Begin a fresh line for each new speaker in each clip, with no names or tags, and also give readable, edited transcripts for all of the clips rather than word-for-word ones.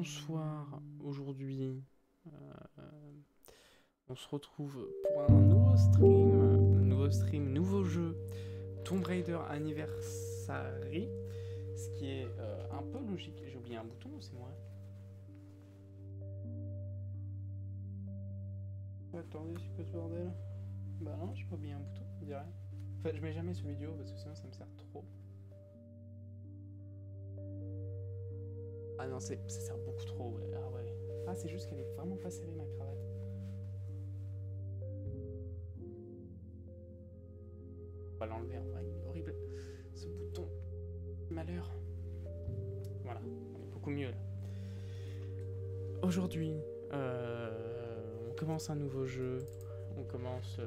bonsoir. Aujourd'hui, on se retrouve pour un nouveau stream. Nouveau jeu. Tomb Raider Anniversary. Ce qui est un peu logique. J'ai oublié un bouton, c'est moi. Attendez, c'est quoi ce bordel? Bah non, j'ai pas oublié un bouton, on dirait. Enfin, je mets jamais ce vidéo parce que sinon ça me sert trop. Ah non, ça sert beaucoup trop, ouais. Ah ouais. Ah, c'est juste qu'elle est vraiment pas serrée, ma cravate. On va l'enlever, en vrai, il est horrible. Ce bouton. Malheur. Voilà, on est beaucoup mieux là. Aujourd'hui, on commence un nouveau jeu. On commence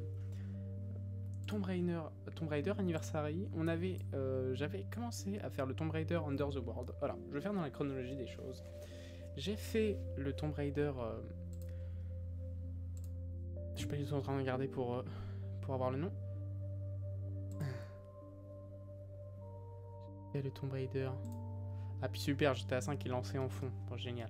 Tomb Raider Anniversary. J'avais commencé à faire le Tomb Raider Under the World. Voilà, je vais faire dans la chronologie des choses. J'ai fait le Tomb Raider. Je suis pas du tout en train de regarder pour avoir le nom. Et le Tomb Raider. Ah puis super, GTA 5 qui est lancé en fond. Bon, génial.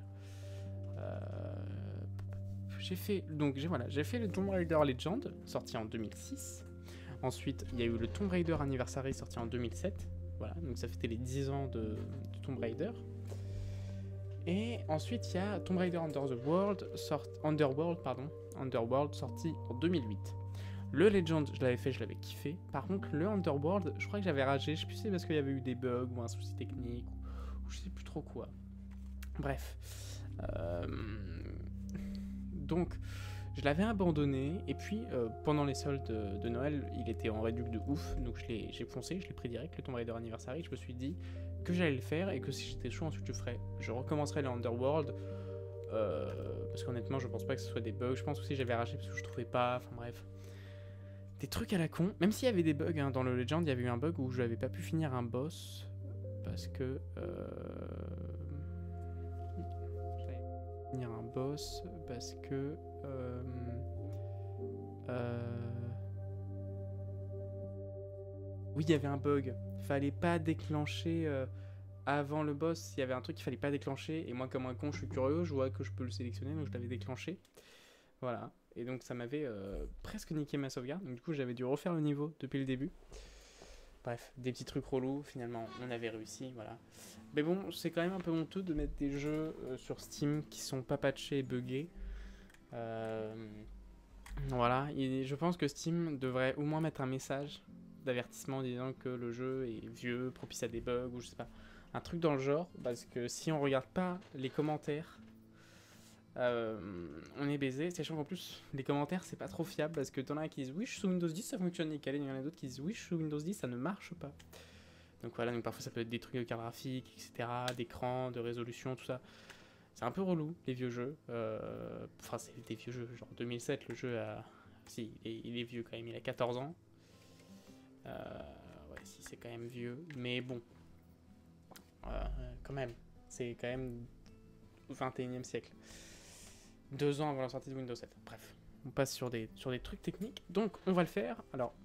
J'ai fait le Tomb Raider Legend sorti en 2006. Ensuite, il y a eu le Tomb Raider Anniversary sorti en 2007. Voilà, donc ça fêtait les 10 ans de Tomb Raider. Et ensuite, il y a Tomb Raider Underworld sorti en 2008. Le Legend, je l'avais fait, je l'avais kiffé. Par contre, le Underworld, je crois que j'avais ragé. Je sais plus si c'est parce qu'il y avait eu des bugs ou un souci technique ou je sais plus trop quoi. Bref. Donc, je l'avais abandonné. Et puis, pendant les soldes de Noël, il était en réduc de ouf. Donc, j'ai foncé, je l'ai pris direct, le Tomb Raider Anniversary. Je me suis dit que j'allais le faire et que si j'étais chaud, ensuite je recommencerai le Underworld. Parce qu'honnêtement, je pense pas que ce soit des bugs. Je pense aussi que j'avais arraché parce que je trouvais pas. Enfin bref. Des trucs à la con. Même s'il y avait des bugs hein, dans le Legend, il y avait eu un bug où je n'avais pas pu finir un boss. Parce que. J'avais finir un boss parce que. Oui, il y avait un bug. Il fallait pas déclencher. Avant le boss, il y avait un truc qu'il fallait pas déclencher. Et moi, comme un con, je suis curieux. Je vois que je peux le sélectionner. Donc je l'avais déclenché. Voilà. Et donc ça m'avait presque niqué ma sauvegarde. Donc du coup, j'avais dû refaire le niveau depuis le début. Bref, des petits trucs relous. Finalement, on avait réussi. Voilà. Mais bon, c'est quand même un peu honteux de mettre des jeux sur Steam qui sont pas patchés et buggés. Voilà. Et je pense que Steam devrait au moins mettre un message d'avertissement disant que le jeu est vieux, propice à des bugs ou je sais pas. Un truc dans le genre. Parce que si on regarde pas les commentaires. On est baisé, sachant qu'en plus les commentaires c'est pas trop fiable parce que t'en as qui disent oui je suis sous Windows 10 ça fonctionne nickel et il y en a d'autres qui disent oui je suis sous Windows 10 ça ne marche pas. Donc voilà, donc parfois ça peut être des trucs de carte graphique, etc., d'écran, de résolution, tout ça. C'est un peu relou les vieux jeux. Enfin c'est des vieux jeux, genre 2007 le jeu a... Si, il est vieux quand même, il a 14 ans. Ouais si c'est quand même vieux, mais bon. Quand même, c'est quand même 21e siècle. 2 ans avant la sortie de Windows 7. Bref, on passe sur des trucs techniques. Donc, on va le faire. Alors,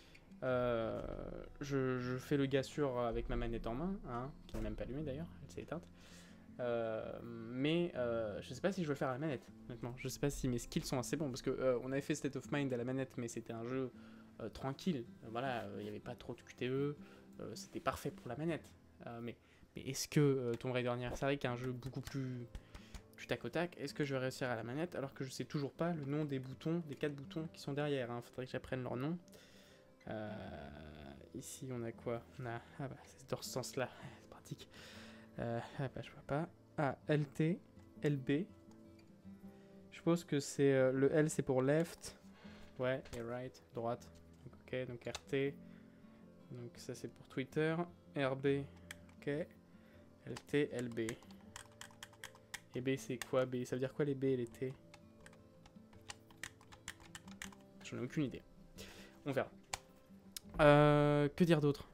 je fais le gars sûr avec ma manette en main, hein, qui n'est même pas allumée d'ailleurs, elle s'est éteinte. Mais je sais pas si je veux le faire à la manette, honnêtement. Je sais pas si mes skills sont assez bons, parce que on avait fait State of Mind à la manette, mais c'était un jeu tranquille. Voilà, il n'y avait pas trop de QTE, c'était parfait pour la manette. Mais est-ce que Tomb Raider Anniversary, qui est un jeu beaucoup plus du tac au tac, est-ce que je vais réussir à la manette alors que je sais toujours pas le nom des boutons, des 4 boutons qui sont derrière, hein. Faudrait que j'apprenne leur nom. Ici on a quoi? On a... Ah bah c'est dans ce sens là, c'est pratique. Ah bah je vois pas. Ah, LT, LB. Je suppose que c'est le L c'est pour left. Ouais, et right, droite. Donc, ok, donc RT. Donc ça c'est pour Twitter. RB, ok. LT, LB. Et B c'est quoi B? Ça veut dire quoi les B et les T? J'en ai aucune idée. On verra. Que dire d'autre?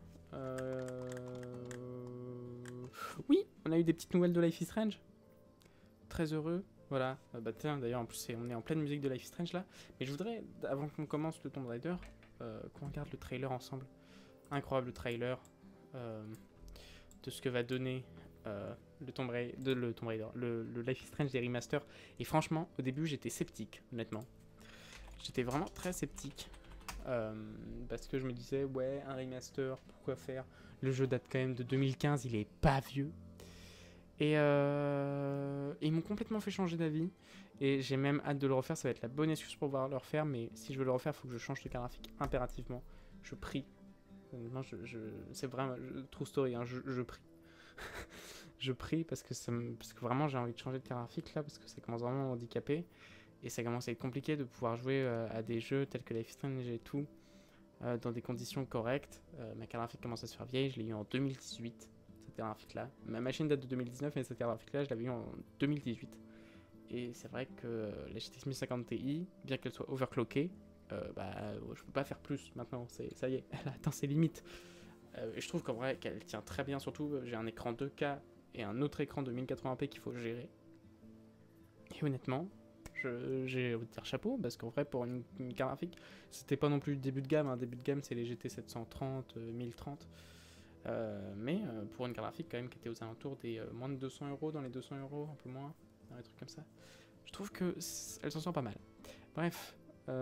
Oui, on a eu des petites nouvelles de Life is Strange. Très heureux. Voilà. Bah tiens, d'ailleurs, en plus, on est en pleine musique de Life is Strange là. Mais je voudrais, avant qu'on commence le Tomb Raider, qu'on regarde le trailer ensemble. Incroyable trailer de ce que va donner le Tomb Raider, le Life is Strange des remasters. Et franchement, au début, j'étais sceptique, honnêtement. J'étais vraiment très sceptique. Parce que je me disais, ouais, un remaster, pourquoi faire? Le jeu date quand même de 2015, il est pas vieux. Et ils m'ont complètement fait changer d'avis. Et j'ai même hâte de le refaire, ça va être la bonne excuse pour pouvoir le refaire. Mais si je veux le refaire, il faut que je change de carte graphique impérativement. Je prie. Non, c'est vraiment true story, hein, je prie. Je prie parce que vraiment j'ai envie de changer de carte graphique là, parce que ça commence vraiment à handicaper. Et ça commence à être compliqué de pouvoir jouer à des jeux tels que Life is Strange et tout, dans des conditions correctes. Ma carte graphique commence à se faire vieille, je l'ai eu en 2018, cette carte graphique là. Ma machine date de 2019, mais cette carte graphique là, je l'avais eu en 2018. Et c'est vrai que la GTX 1050 Ti, bien qu'elle soit overclockée, je peux pas faire plus maintenant, ça y est, elle atteint ses limites. Et je trouve qu'en vrai qu'elle tient très bien, surtout j'ai un écran 2K et un autre écran de 1080p qu'il faut gérer. Et honnêtement, j'ai envie de dire chapeau, parce qu'en vrai pour une carte graphique, c'était pas non plus le début de gamme, début de gamme c'est les GT 730, 1030. Mais pour une carte graphique quand même qui était aux alentours des moins de 200 €, dans les 200 €, un peu moins, dans les trucs comme ça. Je trouve que elle s'en sort pas mal. Bref,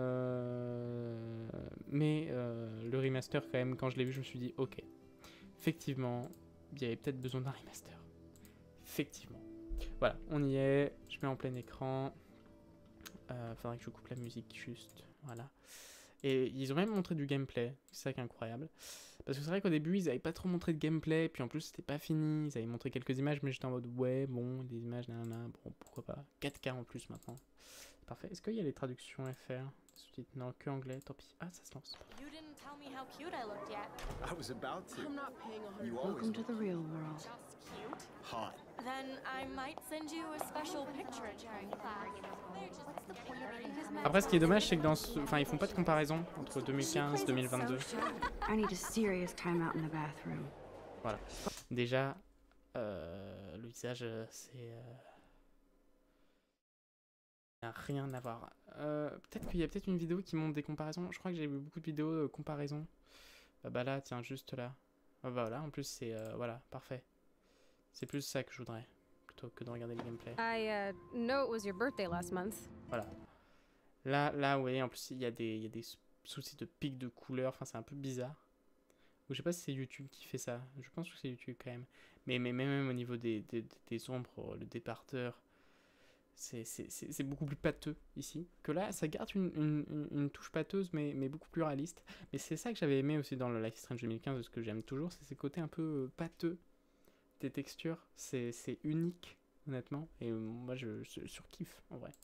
mais le remaster quand même, quand je l'ai vu, je me suis dit ok, effectivement, il y avait peut-être besoin d'un remaster. Effectivement. Voilà, on y est, je mets en plein écran. Faudrait que je coupe la musique juste, voilà. Et ils ont même montré du gameplay, c'est ça qui est incroyable. Parce que c'est vrai qu'au début, ils avaient pas trop montré de gameplay, puis en plus, c'était pas fini. Ils avaient montré quelques images, mais j'étais en mode ouais, bon, des images, nanana, bon, pourquoi pas. 4K en plus maintenant. Parfait. Est-ce qu'il y a les traductions FR? Sous-titres? Non, que anglais, tant pis. Ah, ça se lance.
You didn't tell me how cute I looked yet.
I was about to.
I'm not paying
You
100.
always
Welcome to the real world.
Just cute?
hot.
Then I might send you a special picture during class. What's the point of making his
Après, ce qui est dommage, c'est que enfin, ils font pas de comparaison entre 2015 et 2022.
I need a serious time out in the bathroom.
Voilà. Déjà, le visage, c'est... n'a rien à voir. Peut-être qu'il y a peut-être une vidéo qui montre des comparaisons. Je crois que j'ai vu beaucoup de vidéos de comparaison. Bah là, tiens, juste là. Bah voilà, en plus, c'est... voilà, parfait. C'est plus ça que je voudrais, plutôt que de regarder le gameplay.
I know it was your birthday last month.
Voilà. Là, oui, en plus, il y a des soucis de pics de couleurs. Enfin, c'est un peu bizarre. Ou je sais pas si c'est YouTube qui fait ça. Je pense que c'est YouTube quand même. Mais même au niveau des ombres, le départeur, c'est beaucoup plus pâteux ici. Que là, ça garde une touche pâteuse, mais beaucoup plus réaliste. Mais c'est ça que j'avais aimé aussi dans le Life is Strange 2015, ce que j'aime toujours, c'est ces côtés un peu pâteux des textures. C'est unique, honnêtement. Et moi, je surkiffe, en vrai.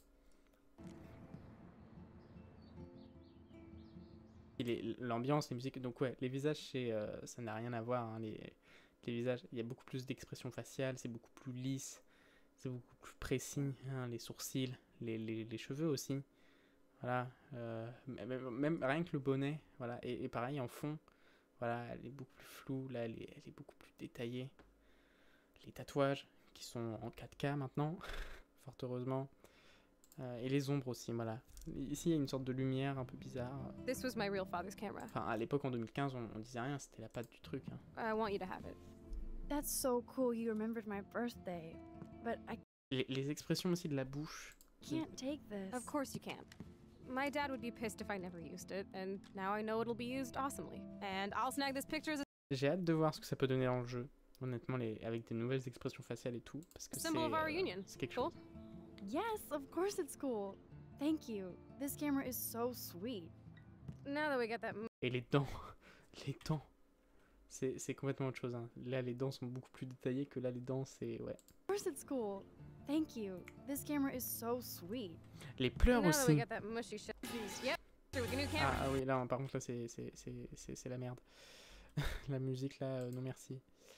Et l'ambiance, les musiques, donc ouais, les visages, ça n'a rien à voir, hein, les visages, il y a beaucoup plus d'expression faciale, c'est beaucoup plus lisse, c'est beaucoup plus précis, hein, les sourcils, les cheveux aussi, voilà, même rien que le bonnet, voilà, et pareil en fond, voilà, elle est beaucoup plus floue, là, elle est beaucoup plus détaillée, les tatouages, qui sont en 4K maintenant, fort heureusement, et les ombres aussi, voilà. Ici, il y a une sorte de lumière un peu bizarre.
This was my real father's camera.
Enfin, à l'époque, en 2015, on disait rien, c'était la patte du truc. Hein.
I want you to have it.
That's so cool you remembered my birthday. But I
Les expressions aussi de la bouche.
can't take this.
Of course you can. My dad would be pissed if I never used it, and now I know it'll be used awesomely. And I'll snag this picture as a
J'ai hâte de voir ce que ça peut donner dans le jeu, honnêtement, avec des nouvelles expressions faciales et tout. Parce que
symbol of our reunion.
c'est quelque
Cool?
chose.
Yes, of course it's cool. Thank you. This camera is so sweet.
Now that we got that
Et les dents. Les dents. C'est complètement autre chose. Hein. Là, les dents sont beaucoup plus détaillées que là, les dents, c'est... Ouais.
Of course it's cool. Thank you. This camera is so sweet.
Les pleurs
now that we
aussi.
got that mushy shit. Yep. With a new camera.
Ah oui, là, par contre, là, c'est la merde. La musique, là, non merci.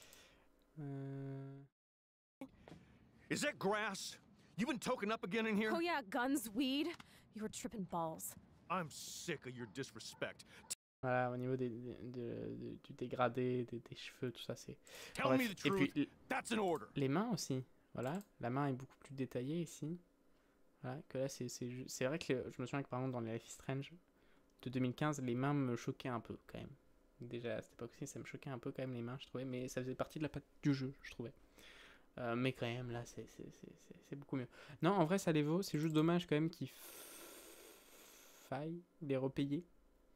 Is that grass? You been token up again in here?
Oh yeah, guns, weed. You were tripping balls.
I'm sick of your disrespect.
Voilà, au niveau du dégradé, des cheveux, tout ça, c'est...
Tell
Bref.
me the
Et
truth.
puis,
That's an order.
les mains aussi, voilà. La main est beaucoup plus détaillée ici. Voilà, que là, c'est vrai que je me souviens que par exemple dans les Life is Strange de 2015, les mains me choquaient un peu quand même. Déjà à cette époque-ci, ça me choquait un peu quand même les mains, je trouvais. Mais ça faisait partie de la patte du jeu, je trouvais. Mais quand même, là, c'est beaucoup mieux. Non, en vrai, ça les vaut. C'est juste dommage quand même qu'il faille les repayer.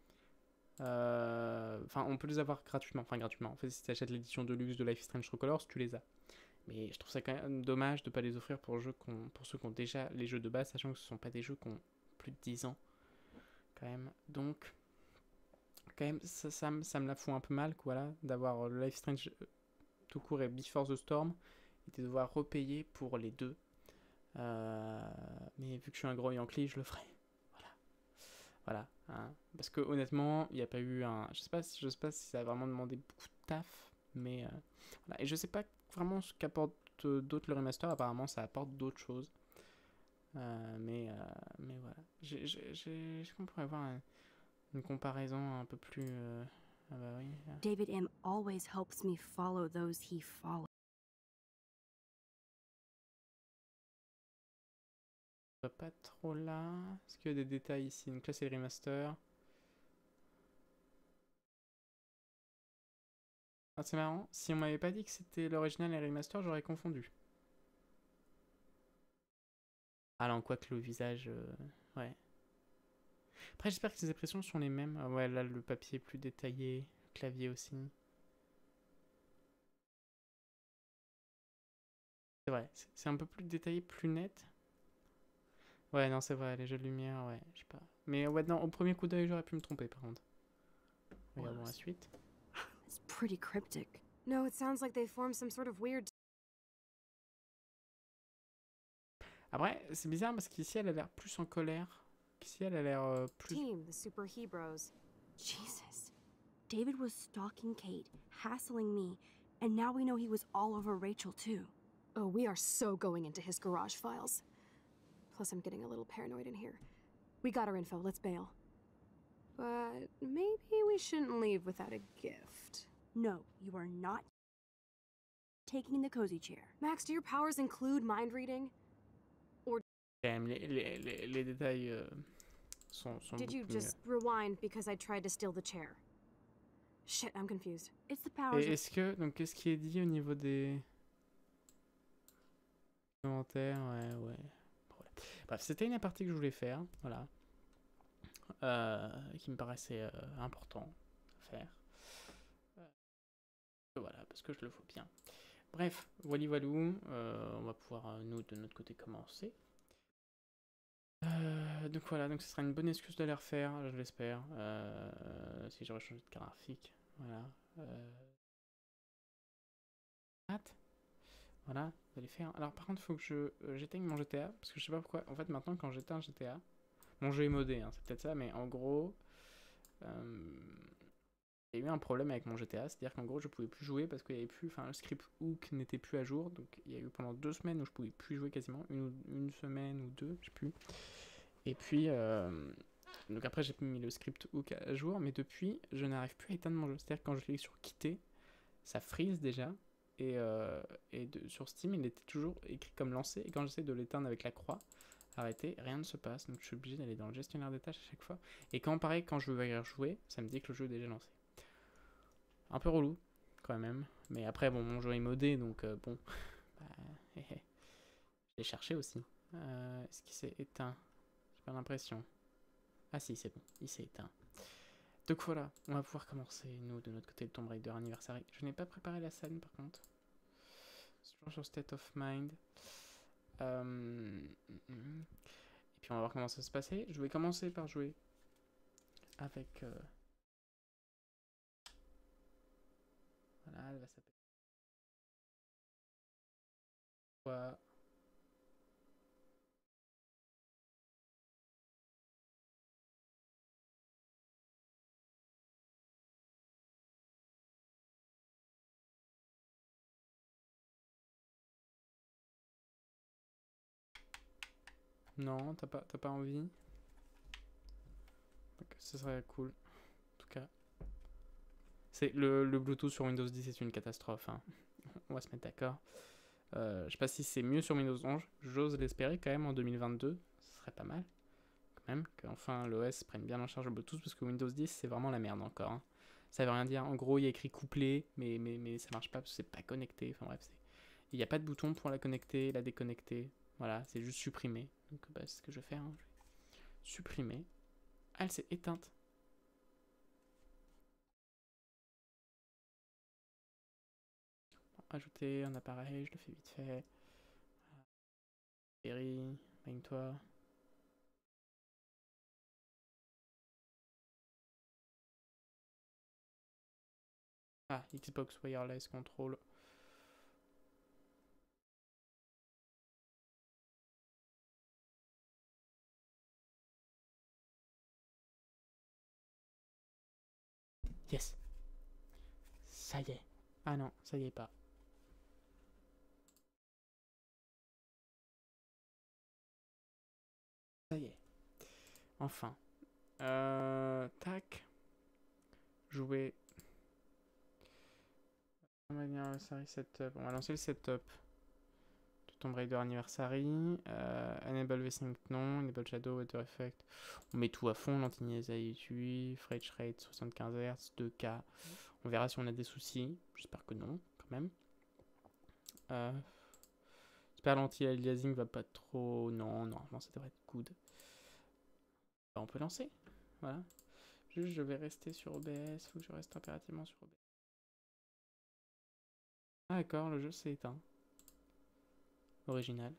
Enfin, on peut les avoir gratuitement. Enfin, gratuitement. En fait, si tu achètes l'édition de luxe de Life is Strange True Colors, tu les as. Mais je trouve ça quand même dommage de ne pas les offrir pour ceux qui ont déjà les jeux de base, sachant que ce ne sont pas des jeux qui ont plus de 10 ans. Quand même. Donc, quand même, ça me la fout un peu mal, quoi, là, d'avoir Life is Strange tout court et Before the Storm, et de devoir repayer pour les deux. Mais vu que je suis un gros Yankee, je le ferai. Voilà. Hein. Parce que honnêtement, il n'y a pas eu un. Je sais pas si ça a vraiment demandé beaucoup de taf, mais voilà. Et je sais pas vraiment ce qu'apporte d'autres le remaster. Apparemment, ça apporte d'autres choses. Mais voilà. Est-ce qu'on pourrait avoir une comparaison un peu plus. Ah bah oui.
David M. always helps me follow those he follows.
Pas trop là. Est-ce qu'il y a des détails ici? Donc là, c'est le remaster. Ah, c'est marrant. Si on m'avait pas dit que c'était l'original et le remaster, j'aurais confondu. Ah non, quoique le visage... ouais. Après, j'espère que les impressions sont les mêmes. Ah ouais, là, le papier est plus détaillé. Le clavier aussi. C'est vrai. C'est un peu plus détaillé, plus net. Ouais, non, c'est vrai. Les jeux de lumière, ouais. Je sais pas. Mais ouais, non, au premier coup d'œil, j'aurais pu me tromper, par contre. Regardons la suite.
It's pretty cryptic.
No, it sounds like they formed some sort of weird
Après, c'est bizarre parce qu'ici, elle a l'air plus en colère. Qu'ici, elle a l'air plus...
team, the Super Hebrews.
Jesus. David was stalking Kate, hassling me, and now we know he was all over Rachel too.
Oh, we are so going into his garage files. Plus, I'm getting a little paranoid in here. We got our info, let's bail. But maybe we shouldn't leave without a gift.
No, you are not taking the cozy chair.
Max, do your powers include mind reading?
Quand même, les détails sont
Did you
beaucoup
just rewind because I tried to steal the chair? Shit, I'm confused.
It's the
mieux.
powers
Et
of...
est-ce que... Donc, qu'est-ce qui est dit au niveau des... commentaires? Ouais. Problème. Bref, c'était une partie que je voulais faire, voilà. Qui me paraissait important à faire. Voilà, parce que je le vaux bien. Bref, voilou, on va pouvoir, nous, de notre côté, commencer. Donc voilà, donc ce sera une bonne excuse de les refaire, je l'espère. Si j'aurais changé de carte graphique, voilà. Voilà, vous allez faire. Alors par contre, il faut que j'éteigne mon GTA, parce que je sais pas pourquoi. En fait, maintenant, quand j'éteins GTA, mon jeu est modé, hein, c'est peut-être ça, mais en gros, il y a eu un problème avec mon GTA, c'est-à-dire qu'en gros, je pouvais plus jouer parce qu'il y avait plus, enfin, le script hook n'était plus à jour, donc il y a eu pendant 2 semaines où je pouvais plus jouer quasiment, une semaine ou 2, je sais plus. Et puis, donc après j'ai mis le script hook à jour, mais depuis je n'arrive plus à éteindre mon jeu. C'est-à-dire que quand je l'ai sur quitter, ça freeze déjà, et sur Steam il était toujours écrit comme lancé, et quand j'essaie de l'éteindre avec la croix, arrêter, rien ne se passe, donc je suis obligé d'aller dans le gestionnaire des tâches à chaque fois. Et quand pareil, quand je veux y rejouer, ça me dit que le jeu est déjà lancé. Un peu relou, quand même, mais après bon, mon jeu est modé, donc bon, bah, je l'ai cherché aussi. Est-ce qu'il s'est éteint? J'ai pas l'impression. Ah si, c'est bon, il s'est éteint. Donc voilà, on va pouvoir commencer, nous, de notre côté, le Tomb Raider Anniversary. Je n'ai pas préparé la scène, par contre. C'est toujours sur State of Mind. Et puis on va voir comment ça va se passer. Je vais commencer par jouer avec... Voilà, elle va s'appeler... Quoi ? Non, t'as pas envie? Donc, ce serait cool. En tout cas. C'est le Bluetooth sur Windows 10 est une catastrophe. Hein. On va se mettre d'accord. Je sais pas si c'est mieux sur Windows 11. J'ose l'espérer quand même en 2022. Ce serait pas mal. Quand même. Qu'enfin l'OS prenne bien en charge le Bluetooth. Parce que Windows 10 c'est vraiment la merde encore. Hein. Ça veut rien dire. En gros, il y a écrit couplé. Mais ça marche pas parce que c'est pas connecté. Enfin bref, Il n'y a pas de bouton pour la connecter, la déconnecter. Voilà, c'est juste supprimer. Donc bah, c'est ce que je vais faire. Hein. Je vais supprimer. Ah, elle s'est éteinte. Ajouter un appareil, je le fais vite fait. Perry, baigne-toi. Ah, Xbox Wireless Control. Yes. Ça y est. Ah non, ça y est pas. Ça y est. Enfin. Tac. Jouer. On va dire setup. On va lancer le setup. Tomb Raider Anniversary. Enable VSync non. Enable Shadow, Water Effect. On met tout à fond. L'anti-anxiety, frame rate 75 Hz, 2K. On verra si on a des soucis. J'espère que non, quand même. J'espère l'anti-aliasing va pas trop. Non, normalement ça devrait être good. Bah, on peut lancer. Voilà. Juste, je vais rester sur OBS. Faut que je reste impérativement sur OBS. Ah, d'accord, le jeu s'est éteint. Original.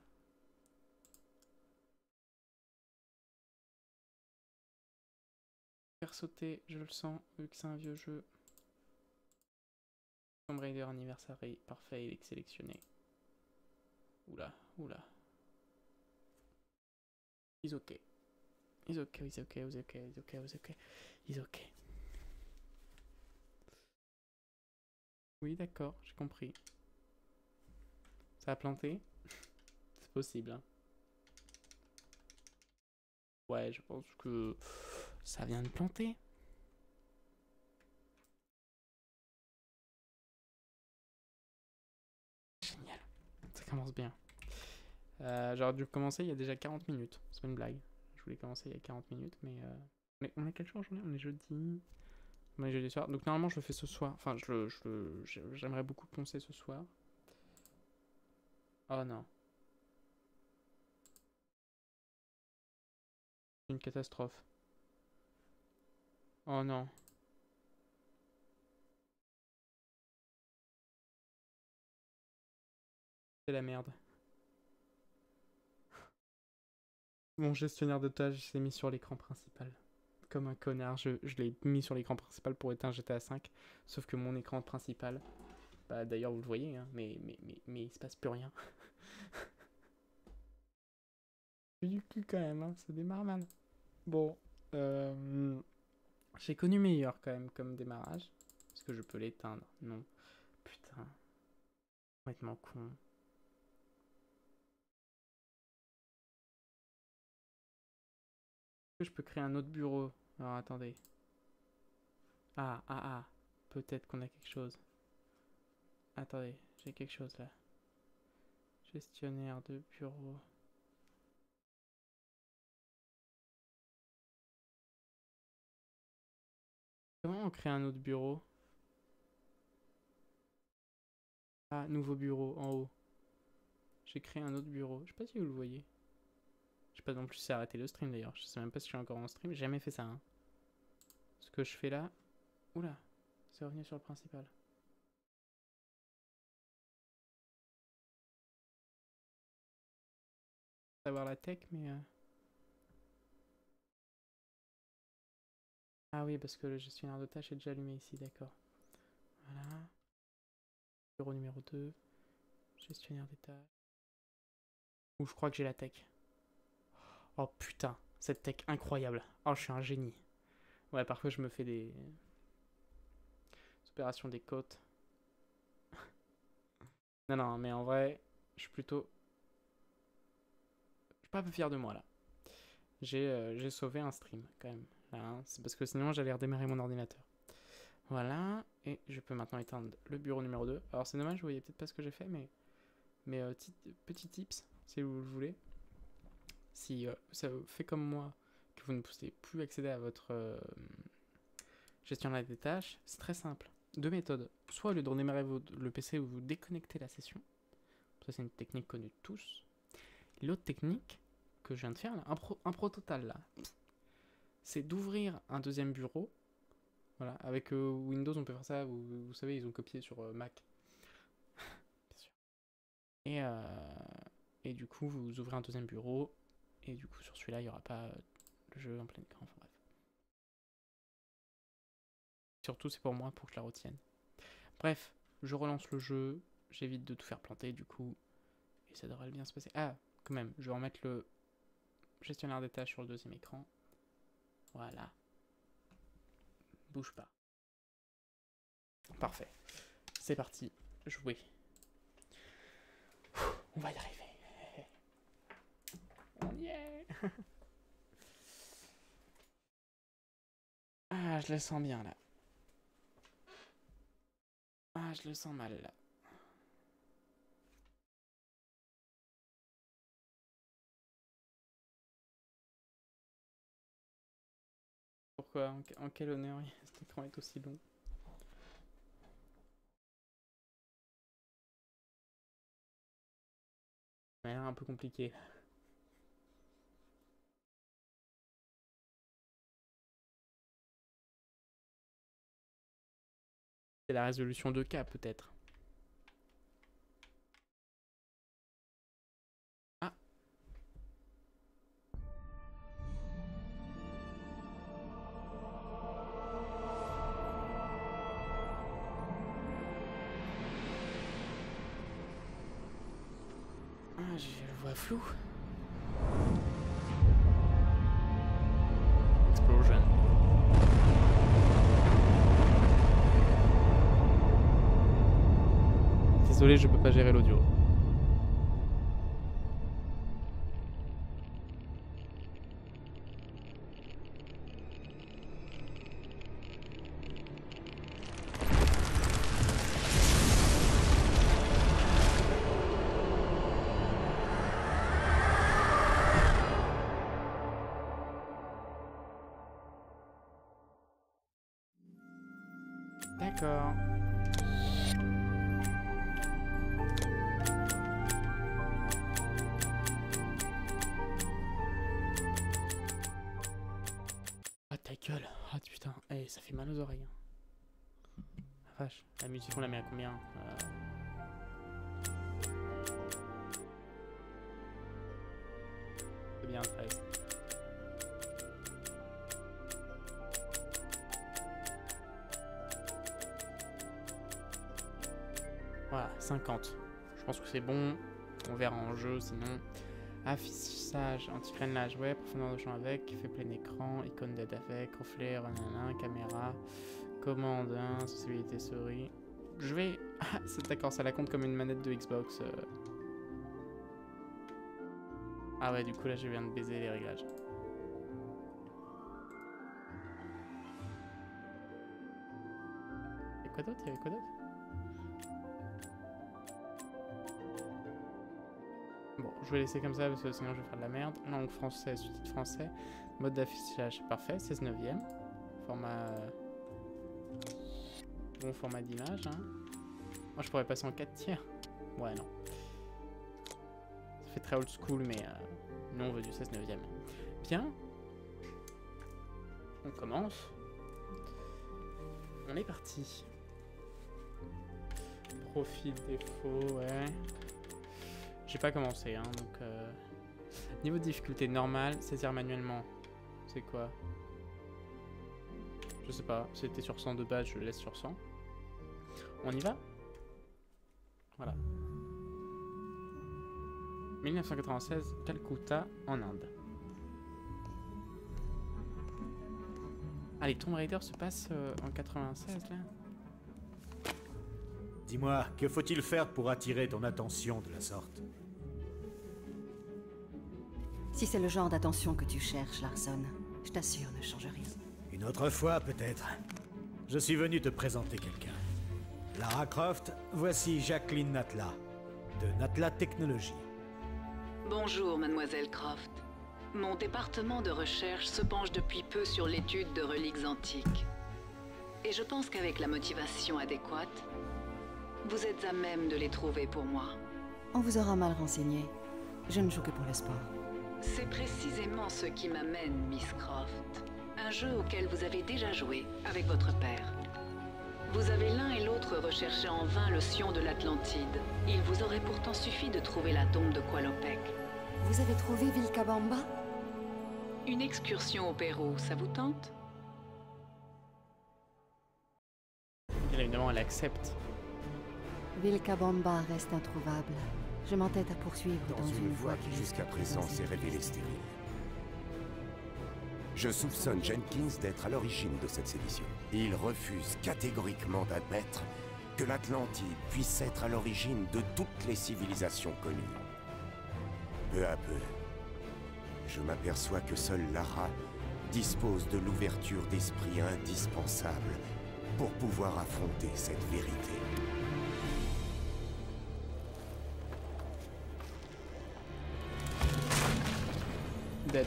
Faire sauter, je le sens, vu que c'est un vieux jeu. Tomb Raider Anniversary, parfait, il est sélectionné. Oula, oula. He's okay. He's okay, he's okay, he's okay, he's okay, he's okay. He's okay. Oui, d'accord, j'ai compris. Ça a planté? C'est possible, hein. Ouais, je pense que ça vient de planter. Génial. Ça commence bien. J'aurais dû commencer il y a déjà 40 minutes. C'est pas une blague. Je voulais commencer il y a 40 minutes, mais on est quel jour aujourd'hui? On est jeudi. On est jeudi soir. Donc normalement je le fais ce soir. Enfin, j'aimerais beaucoup poncer ce soir. Oh non. Une catastrophe. Oh non. C'est la merde. Mon gestionnaire de tâches s'est mis sur l'écran principal. Comme un connard, je l'ai mis sur l'écran principal pour éteindre GTA V. Sauf que mon écran principal, bah d'ailleurs vous le voyez, hein, mais il se passe plus rien. J'ai du cul quand même, hein, ça démarre mal. Bon, j'ai connu meilleur quand même comme démarrage. Est-ce que je peux l'éteindre? Non. Putain. Complètement con. Je peux créer un autre bureau. Alors attendez. Ah. Peut-être qu'on a quelque chose. Attendez, j'ai quelque chose là. Gestionnaire de bureau. Comment on crée un autre bureau? Ah, nouveau bureau en haut. J'ai créé un autre bureau. Je sais pas si vous le voyez. Je sais pas non plus si c'est arrêté le stream d'ailleurs. Je sais même pas si je suis encore en stream. J'ai jamais fait ça. Hein. Ce que je fais là. Oula, c'est revenu sur le principal. Savoir la tech, mais. Ah oui, parce que le gestionnaire de tâches est déjà allumé ici, d'accord. Voilà. Bureau numéro 2. Gestionnaire des tâches. Ouh, je crois que j'ai la tech. Oh putain, cette tech incroyable. Oh, je suis un génie. Ouais, parfois je me fais des opérations des côtes. Non, mais en vrai, je suis plutôt. Je suis pas un peu fier de moi là. J'ai sauvé un stream quand même. Hein. C'est parce que sinon j'allais redémarrer mon ordinateur. Voilà, et je peux maintenant éteindre le bureau numéro 2. Alors c'est dommage, vous voyez peut-être pas ce que j'ai fait, mais petit tips, si vous le voulez. Si ça vous fait comme moi, que vous ne pouvez plus accéder à votre gestionnaire des tâches, c'est très simple. Deux méthodes. Soit au lieu de redémarrer le PC, vous déconnectez la session, Ça, c'est une technique connue de tous. L'autre technique que je viens de faire, là, un pro total, là, c'est d'ouvrir un deuxième bureau. Voilà, avec Windows, on peut faire ça. Vous savez, ils ont copié sur Mac. Bien sûr. Et du coup, vous ouvrez un deuxième bureau. Et du coup, sur celui-là, il n'y aura pas le jeu en plein écran. Enfin bref. Surtout, c'est pour moi, pour que je la retienne. Bref, je relance le jeu. J'évite de tout faire planter, du coup. Et ça devrait bien se passer. Ah, quand même, je vais remettre le gestionnaire des tâches sur le deuxième écran. Voilà. Bouge pas. Parfait. C'est parti. Jouer. On va y arriver. On y est. Ah, je le sens bien là. Ah, je le sens mal là. Pourquoi? En quel honneur cet écran est aussi long? Ouais, un peu compliqué. C'est la résolution 2K peut-être. Ah. Ah, je le vois flou. Explosion. Désolé, je peux pas gérer l'audio. D'accord. Ah ta gueule. Ah putain. Eh, ça fait mal aux oreilles. Ah, vache. La musique on la met à combien? C'est bien 13. Voilà, 50. Je pense que c'est bon. On verra en jeu sinon. Affichage, anti-freinage, ouais, profondeur de champ avec, fait plein écran, icône d'aide avec, reflet, caméra, commande, sensibilité souris. Je vais... Ah, c'est d'accord, ça la compte comme une manette de Xbox. Ah ouais, du coup là je viens de baiser les réglages. Et quoi d'autre? Il y avait quoi d'autre? Bon, je vais laisser comme ça parce que sinon je vais faire de la merde. Langue française, sous-titre français. Mode d'affichage parfait, 16/9. Format... Bon format d'image, hein. Moi je pourrais passer en 4 tiers. Ouais, non. Ça fait très old school, mais nous on veut du 16/9. Bien. On commence. On est parti. Profil défaut, ouais. J'ai pas commencé, hein, donc... Niveau de difficulté normal, saisir manuellement. C'est quoi? Je sais pas, c'était sur 100 de base, je le laisse sur 100. On y va? Voilà. 1996, Calcutta, en Inde. Ah, les Tomb Raider se passent en 96, là?
Dis-moi, que faut-il faire pour attirer ton attention de la sorte?
Si c'est le genre d'attention que tu cherches, Larson, je t'assure, ne change rien.
Une autre fois, peut-être. Je suis venu te présenter quelqu'un. Lara Croft, voici Jacqueline Natla, de Natla Technologies.
Bonjour, mademoiselle Croft. Mon département de recherche se penche depuis peu sur l'étude de reliques antiques. Et je pense qu'avec la motivation adéquate, vous êtes à même de les trouver pour moi.
On vous aura mal renseigné. Je ne joue que pour le sport.
C'est précisément ce qui m'amène, Miss Croft. Un jeu auquel vous avez déjà joué avec votre père. Vous avez l'un et l'autre recherché en vain le Sion de l'Atlantide. Il vous aurait pourtant suffi de trouver la tombe de Qualopec.
Vous avez trouvé Vilcabamba?
Une excursion au Pérou, ça vous tente?
Bien évidemment, elle accepte.
Vilcabamba reste introuvable. Je m'entête à poursuivre
dans une voie qui jusqu'à présent s'est révélée stérile. Je soupçonne Jenkins d'être à l'origine de cette sédition. Il refuse catégoriquement d'admettre que l'Atlantide puisse être à l'origine de toutes les civilisations connues. Peu à peu, je m'aperçois que seule Lara dispose de l'ouverture d'esprit indispensable pour pouvoir affronter cette vérité.
Dead.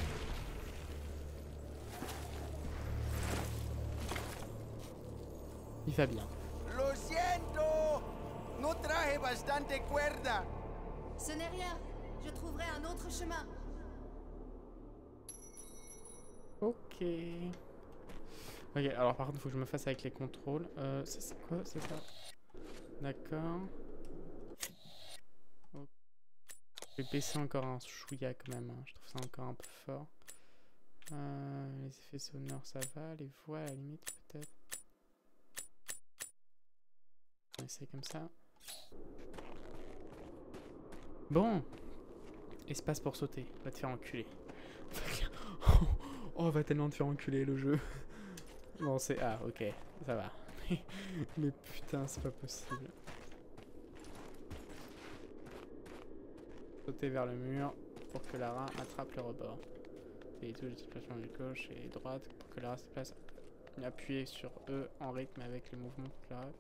Il va bien.
Lo siento. No traje bastante cuerda.
Ce n'est rien. Je trouverai un autre chemin.
Ok. Ok, alors par contre, faut que je me fasse avec les contrôles. Ça c'est quoi? C'est ça? D'accord. Ok. Je vais baisser encore un chouïa quand même. Hein. Je trouve ça encore un peu fort. Les effets sonores, ça va. Les voix, à la limite, peut-être. On essaie comme ça. Bon. Espace pour sauter. Va te faire enculer. Oh, va tellement te faire enculer le jeu. Bon, c'est... Ah, ok. Ça va. Mais putain, c'est pas possible. Sauter vers le mur pour que Lara attrape le rebord. Et tous les déplacements de gauche et droite pour que Lara se place. Appuyez sur E en rythme avec les mouvements de Lara.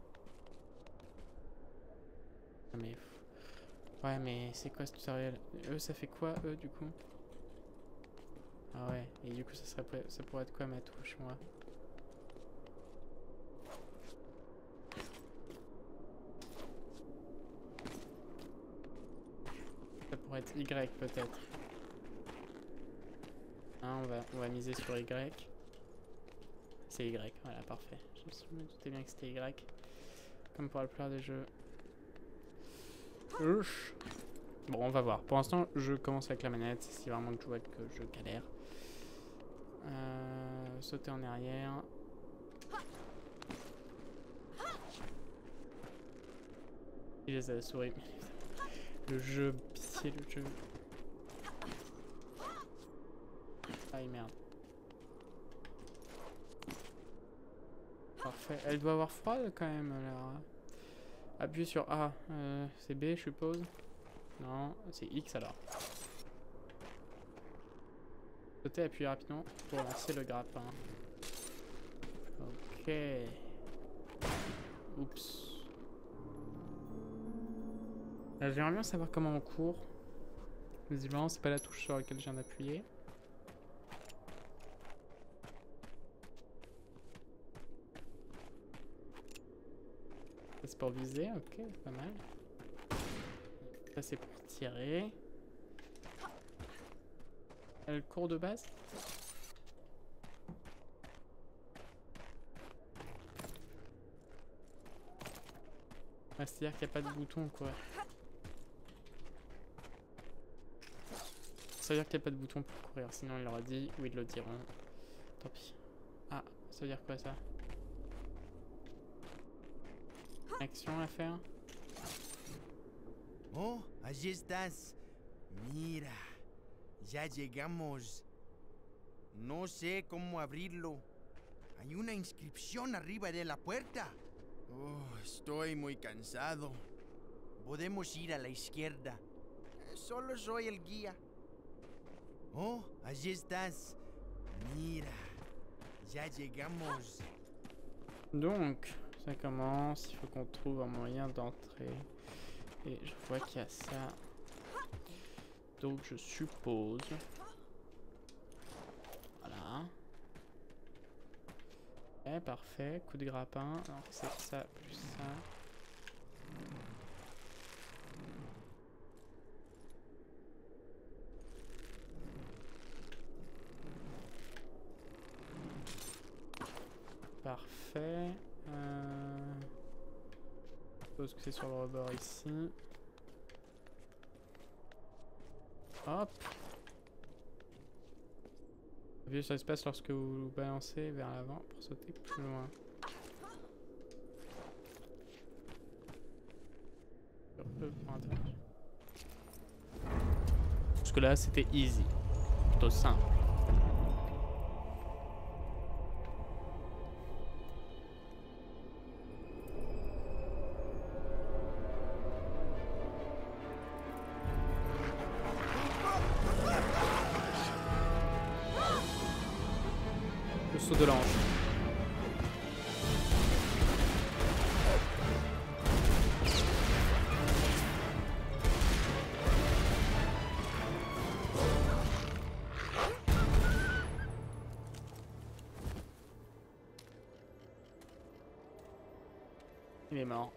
Mais... Ouais, mais c'est quoi ce tutoriel? E, ça fait quoi, E, du coup? Ah ouais, et du coup, ça pourrait être quoi ma touche, moi? Ça pourrait être Y, peut-être. Hein, on va miser sur Y. C'est Y, voilà, parfait. Je me doutais bien que c'était Y. Comme pour la plupart des jeux. Bon, on va voir. Pour l'instant, je commence avec la manette. Si vraiment je joue que je galère. Sauter en arrière. Il les a souris. Le jeu, pitié, le jeu. Aïe, merde. Parfait. Elle doit avoir froid quand même, là. Appuyez sur A. C'est B, je suppose. Non, c'est X alors. Sauter, appuyez rapidement pour lancer le grappin. Ok. Oups. J'aimerais bien savoir comment on court. Visiblement, c'est pas la touche sur laquelle je viens d'appuyer. C'est pour viser, ok, c'est pas mal. Ça c'est pour tirer. Elle court de base. Ah, c'est-à-dire qu'il n'y a pas de bouton quoi. Ça veut dire qu'il n'y a pas de bouton pour courir, sinon il leur a dit ou ils le diront. Tant pis. Ah, ça veut dire quoi ça? Action à faire.
Oh, allí estás. Mira, ya llegamos. No sé cómo abrirlo. Hay una inscripción arriba de la puerta. Oh, estoy muy cansado. Podemos ir a la izquierda. Solo soy el guía. Oh, allí estás. Mira, ya llegamos.
Donc, ça commence. Il faut qu'on trouve un moyen d'entrer. Et je vois qu'il y a ça. Donc, je suppose. Voilà. Ouais, parfait. Coup de grappin. Alors, c'est ça plus ça. Parfait. Je suppose que c'est sur le rebord ici. Hop. Appuyez sur l'espace lorsque vous balancez vers l'avant pour sauter plus loin. Sur E pour interagir. Jusque là c'était easy. Plutôt simple. Le saut de l'ange. Il est mort.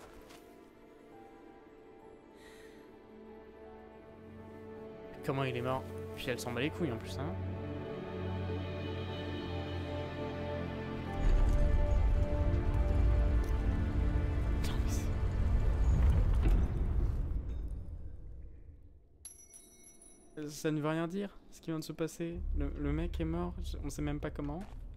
Comment il est mort? Puis elle s'en bat les couilles en plus, hein. Ça ne veut rien dire, ce qui vient de se passer. Le mec est mort, on sait même pas comment.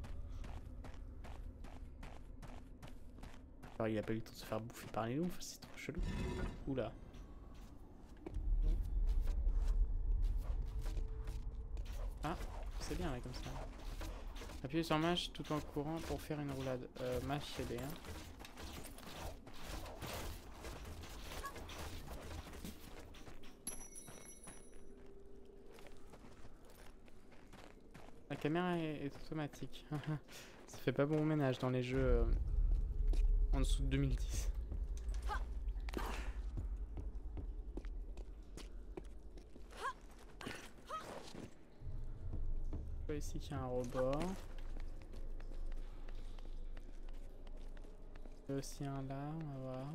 Alors il a pas eu le temps de se faire bouffer par les loups, c'est trop chelou. Oula. Ah, c'est bien là comme ça. Appuyez sur MASH tout en courant pour faire une roulade. MASH c'est bien. La caméra est automatique. Ça fait pas bon ménage dans les jeux en dessous de 2010. Je vois ici qu'il y a un rebord. Il y a aussi un là, on va voir.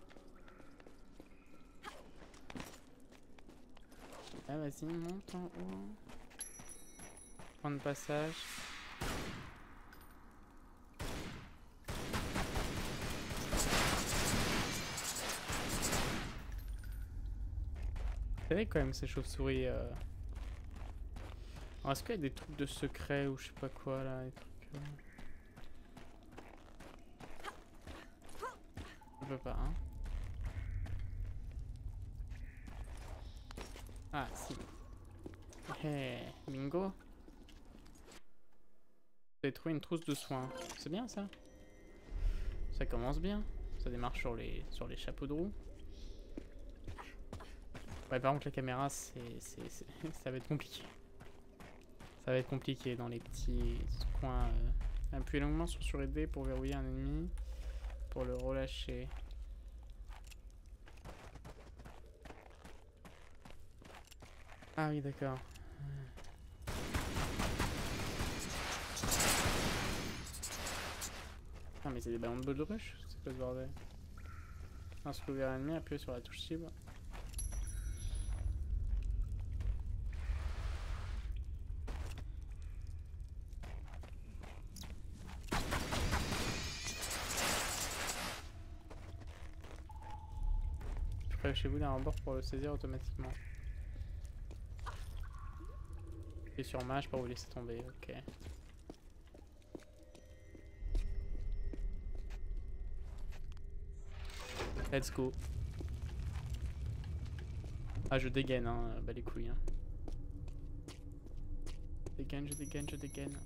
Ah vas-y, monte en haut. Point de passage. Vous savez quand même ces chauves-souris. Est-ce qu'il y a des trucs de secret ou je sais pas quoi là, des trucs. Je peux pas, hein. Ah si. Hey, bingo. Vous avez trouvé une trousse de soins. C'est bien ça. Ça commence bien. Ça démarre sur les chapeaux de roue. Ouais, par contre la caméra ça va être compliqué. Ça va être compliqué dans les petits coins. Appuyez longuement sur D pour verrouiller un ennemi. Pour le relâcher. Ah oui d'accord. Ah mais c'est des ballons de baudruche, c'est quoi ce bordel? Lorsque vous verrez un ennemi, appuyez sur la touche cible. Chez-vous d'un rebord pour le saisir automatiquement. Et sur MASH pour vous laisser tomber, ok. Let's go. Ah je dégaine hein, bah les couilles hein. Je dégaine.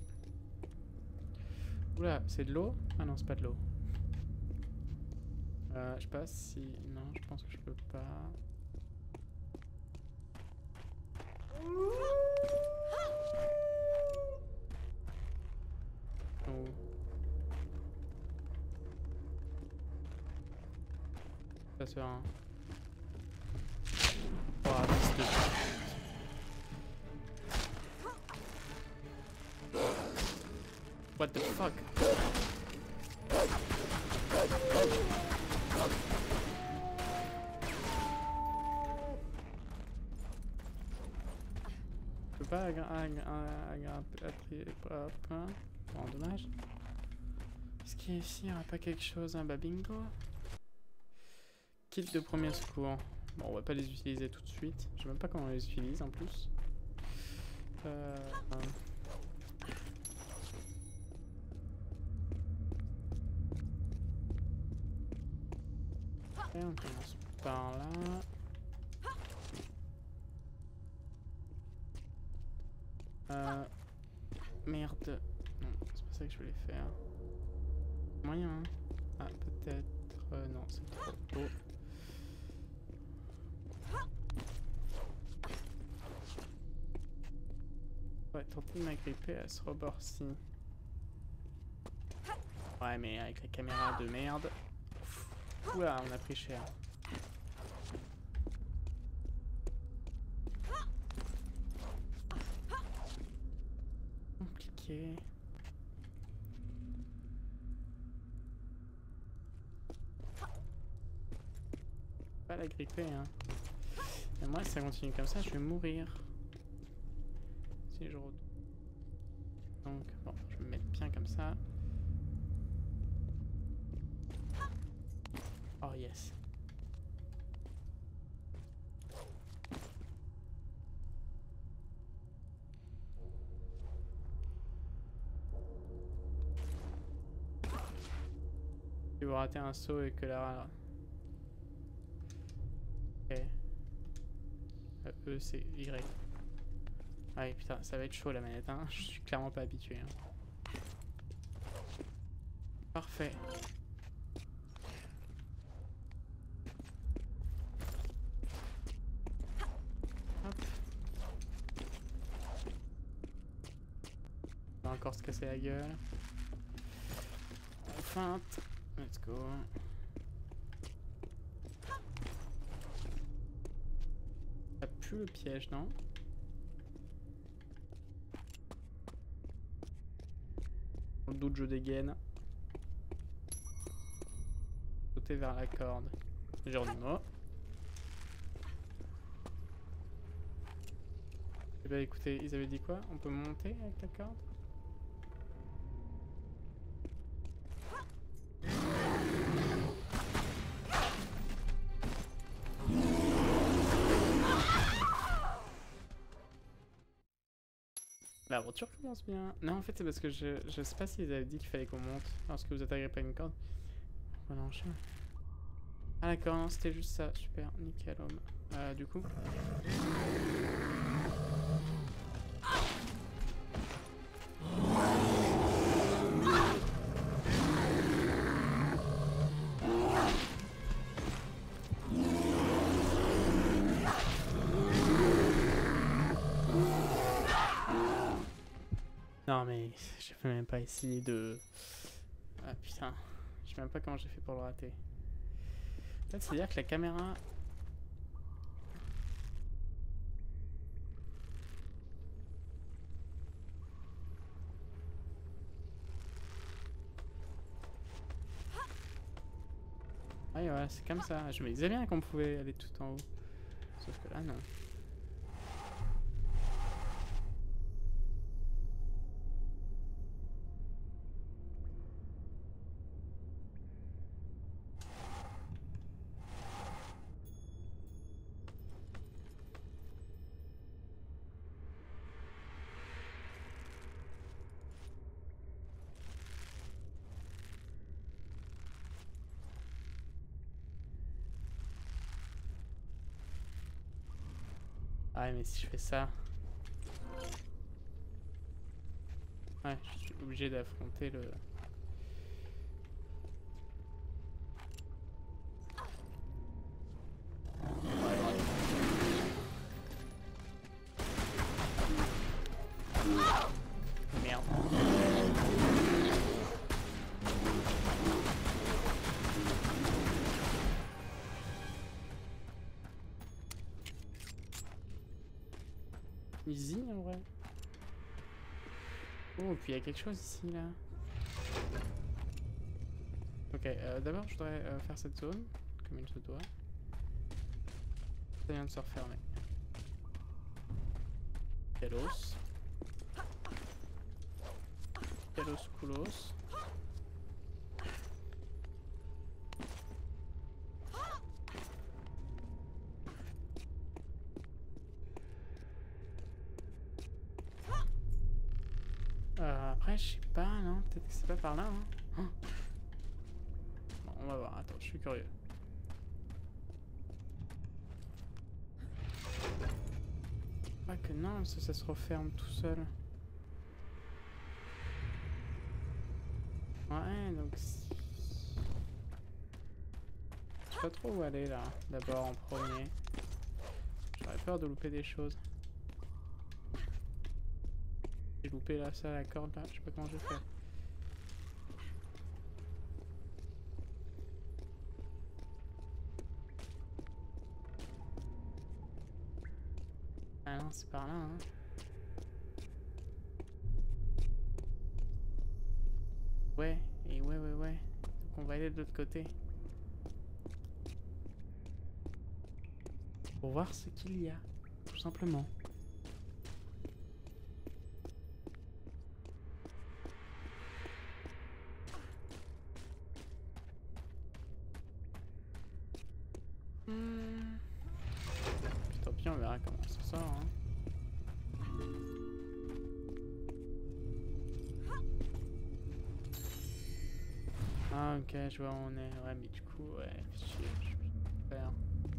Oula, c'est de l'eau? Ah non c'est pas de l'eau. Je sais pas si... Non, je pense que je peux pas... Oh. Ça se un... Oh, fils de... What the fuck? Je peux pas grimper. Bon, dommage. Est-ce qu'ici il n'y aura pas quelque chose? Bah bingo. Kit de premier secours. Bon, on va pas les utiliser tout de suite. Je sais même pas comment on les utilise en plus. Et on commence par là. Merde. Non, c'est pas ça que je voulais faire. Moyen. Hein. Ah, peut-être. Non, c'est trop tôt. Ouais, tenter de m'agripper à ce rebord-ci. Ouais, mais avec la caméra de merde. Oula, on a pris cher. Compliqué. Pas la gripper, hein. Et moi, si ça continue comme ça, je vais mourir. Si je retourne. Donc, bon, je vais me mettre bien comme ça. Oh yes. Si vous ratez un saut et que la... Ok. E c'est Y. Ah oui, putain, ça va être chaud la manette, hein. Je suis clairement pas habitué. Hein. Parfait. Hop. On va encore se casser la gueule. Feinte. Let's go. Ça pue le piège, non? Dans le doute, je dégaine. Sauter vers la corde. Geronimo. Eh ben écoutez, ils avaient dit quoi? On peut monter avec la corde? L'aventure commence bien. Non, en fait, c'est parce que je sais pas s'ils avaient dit qu'il fallait qu'on monte lorsque vous êtes agrippé à une corde. Voilà, enchaîne. Ah, d'accord, non, c'était juste ça. Super, nickel, homme. Du coup. Non mais j'ai fait même pas essayer de... Ah putain, je sais même pas comment j'ai fait pour le rater. En fait, c'est-à-dire que la caméra... Ah ouais, c'est comme ça. Je me disais bien qu'on pouvait aller tout en haut. Sauf que là, non. Ah mais si je fais ça... Ouais, je suis obligé d'affronter le... Merde. Easy en vrai. Oh, puis il y a quelque chose ici là. Ok, d'abord je voudrais faire cette zone comme il se doit. Ça vient de se refermer. Kalos. Kalos Koulos. je sais pas, non. Peut-être que c'est pas par là, hein. Oh. Bon, on va voir. Attends, je suis curieux. Pas que non, parce que ça se referme tout seul. Ouais, donc... Je sais pas trop où aller, là. D'abord, en premier. J'aurais peur de louper des choses. J'ai loupé là, ça, la corde là, je sais pas comment je vais faire. Ah non, c'est par là, hein. Ouais, et ouais. Donc on va aller de l'autre côté. Pour voir ce qu'il y a, tout simplement. Tant pis, on verra comment ça sort. Hein. Ah ok, je vois où on est. Ouais, mais du coup, ouais, je peux faire.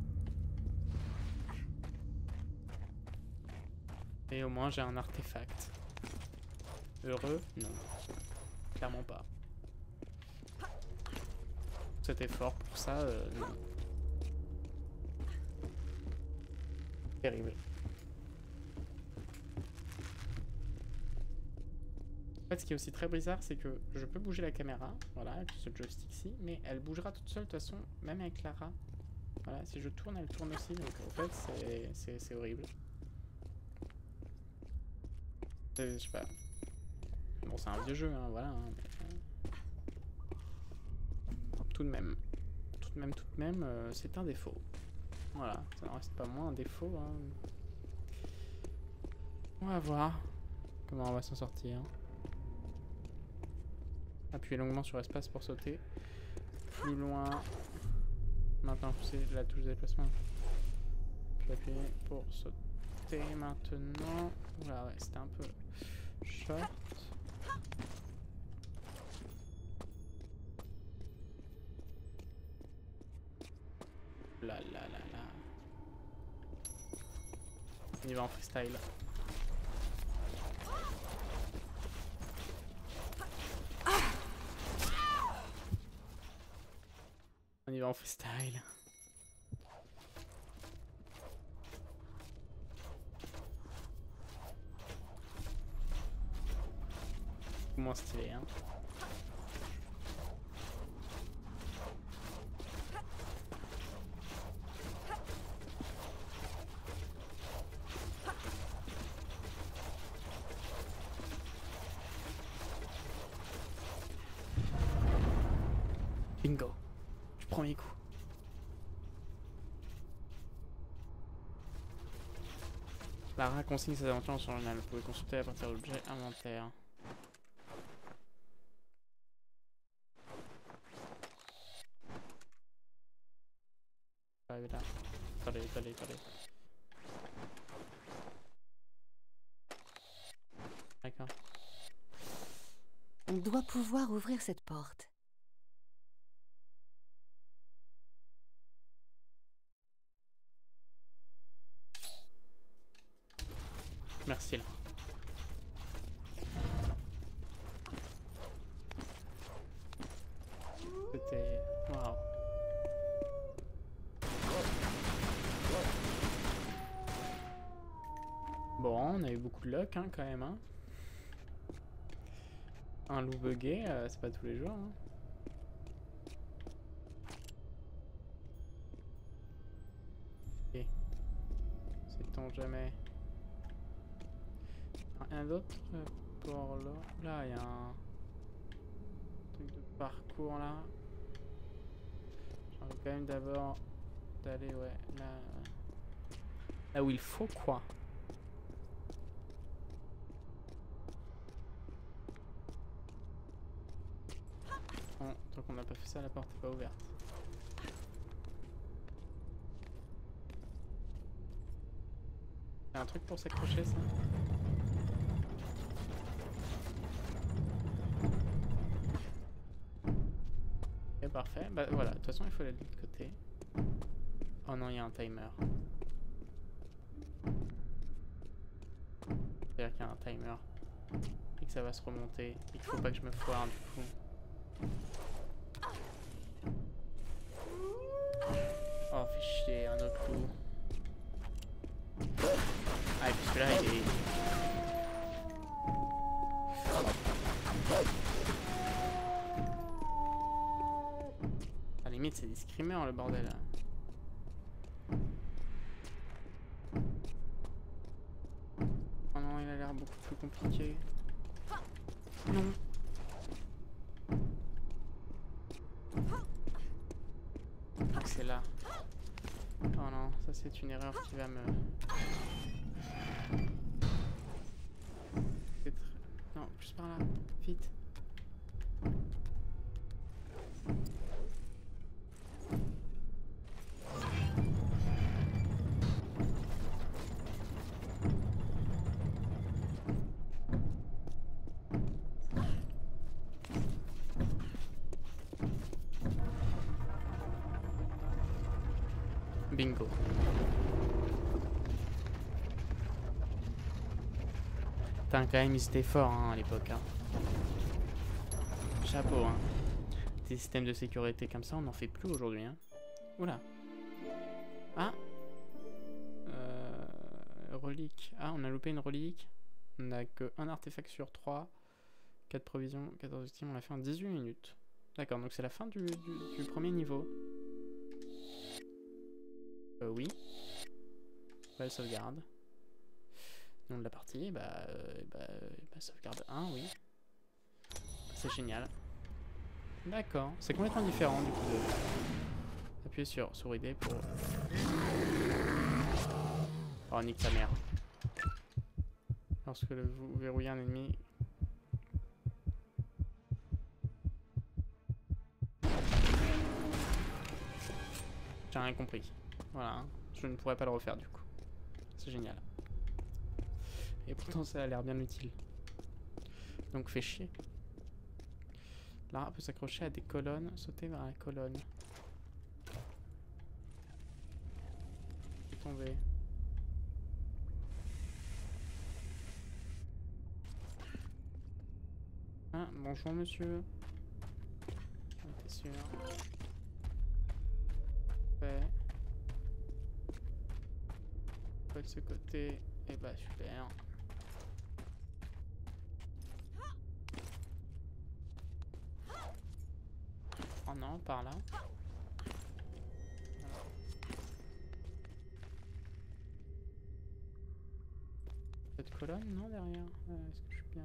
Et au moins j'ai un artefact. Heureux? Non. Clairement pas. Cet effort pour ça, non. Terrible. En fait, ce qui est aussi très bizarre, c'est que je peux bouger la caméra, voilà, avec ce joystick-ci, mais elle bougera toute seule de toute façon, même avec Lara. Voilà, si je tourne, elle tourne aussi, donc en fait, c'est horrible. Je sais pas. Bon, c'est un vieux jeu, hein, voilà. Hein, mais, tout de même, c'est un défaut. Voilà, ça n'en reste pas moins un défaut. Hein. On va voir comment on va s'en sortir. Appuyez longuement sur espace pour sauter. Plus loin. Maintenant, c'est la touche de déplacement. Puis appuyez pour sauter maintenant. Voilà, ouais, c'était un peu short. Là. On y va en freestyle. On y va en freestyle. Moins stylé, hein. Bingo. Du premier coup. Lara consigne ses aventures sur le journal. Vous pouvez consulter à partir de l'objet inventaire. Là. Attendez. D'accord.
On doit pouvoir ouvrir cette porte.
Merci là. C'était... Waouh. Bon, on a eu beaucoup de luck hein, quand même. Hein. Un loup bugué, c'est pas tous les jours. Hein. Ok. Sait-on jamais. Un autre pour là. Là, il y a un truc de parcours là. J'ai envie quand même d'abord d'aller, ouais, là où il faut quoi. Bon, tant qu'on n'a pas fait ça, la porte est pas ouverte. Il y a un truc pour s'accrocher ça. bah voilà, de toute façon il faut aller de l'autre côté. Oh non, il y a un timer. C'est-à-dire qu'il y a un timer. Et que ça va se remonter. Et qu'il faut pas que je me foire du coup. Oh, fait chier, un autre coup. Ah, et puis celui-là il est... À la limite c'est des screamers le bordel là. Oh non, il a l'air beaucoup plus compliqué. Non. C'est là. Oh non, ça c'est une erreur qui va me... Non, plus par là. Vite. Bingo. Putain, quand même, ils étaient forts hein, à l'époque. Hein. Chapeau, hein. Des systèmes de sécurité comme ça, on n'en fait plus aujourd'hui. Hein. Oula. Ah. Relique. Ah, on a loupé une relique. On n'a que un artefact sur 3. 4 provisions, 14 victimes. On l'a fait en 18 minutes. D'accord, donc c'est la fin du premier niveau. Oui. Belle sauvegarde. Nom de la partie, sauvegarde 1, oui. C'est génial. D'accord. C'est complètement différent du coup de... Appuyer sur souris D pour... Oh, nique ta mère. Lorsque vous verrouillez un ennemi... J'ai rien compris. Voilà, hein. Je ne pourrais pas le refaire du coup. C'est génial. Et pourtant ça a l'air bien utile. Donc fait chier. Lara peut s'accrocher à des colonnes, sauter vers la colonne. Tomber. Ah, bonjour monsieur. T'es sûr? Ouais. Pas de ce côté. Et bah super. Oh non, par là. Cette colonne, non, derrière. Est-ce que je suis bien...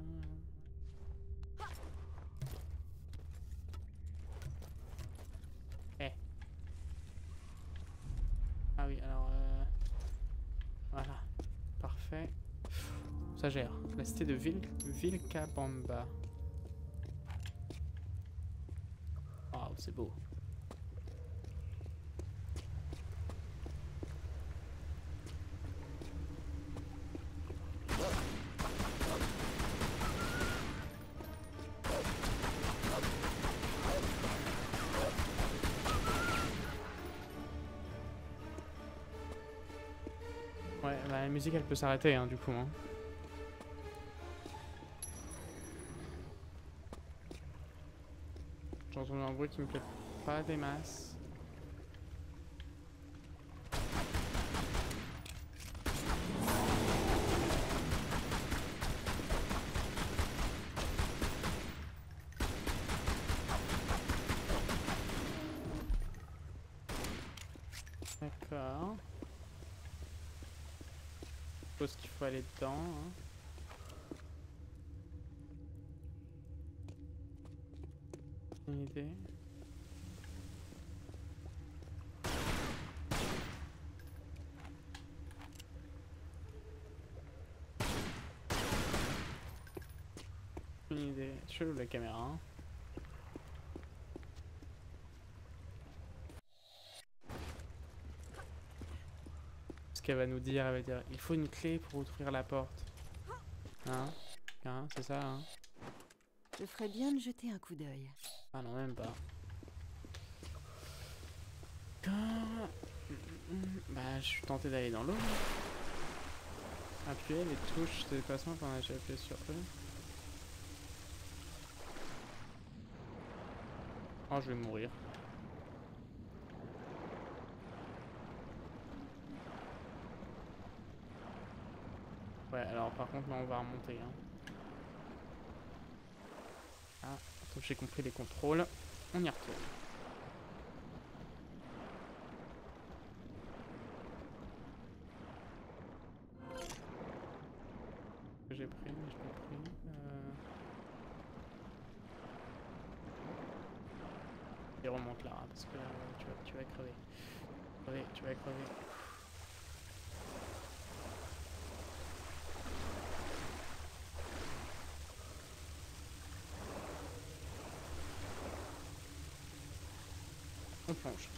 Eh. Ah oui, alors... Voilà. Parfait. Ça gère. La cité de Vilcabamba. Waouh, c'est beau. Ouais, bah, la musique elle peut s'arrêter hein, du coup. Hein. J'entends un bruit qui me plaît pas des masses. D'accord. Je suppose qu'il faut aller dedans. Hein. Une idée. Une idée. Chelou la caméra. Hein. Ce qu'elle va nous dire, elle va dire il faut une clé pour ouvrir la porte. Hein, c'est ça hein.
Je ferais bien de jeter un coup d'œil.
Ah non, même pas. D'accord. Bah, je suis tenté d'aller dans l'eau. Appuyer les touches de déplacement pendant que j'ai appuyé sur eux. Oh, je vais mourir. Ouais, alors par contre, là, on va remonter. Hein. Ah, donc j'ai compris les contrôles. On y retourne. J'ai pris, mais je l'ai pris. Et remonte là, parce que tu vas crever. Tu vas crever. On plonge.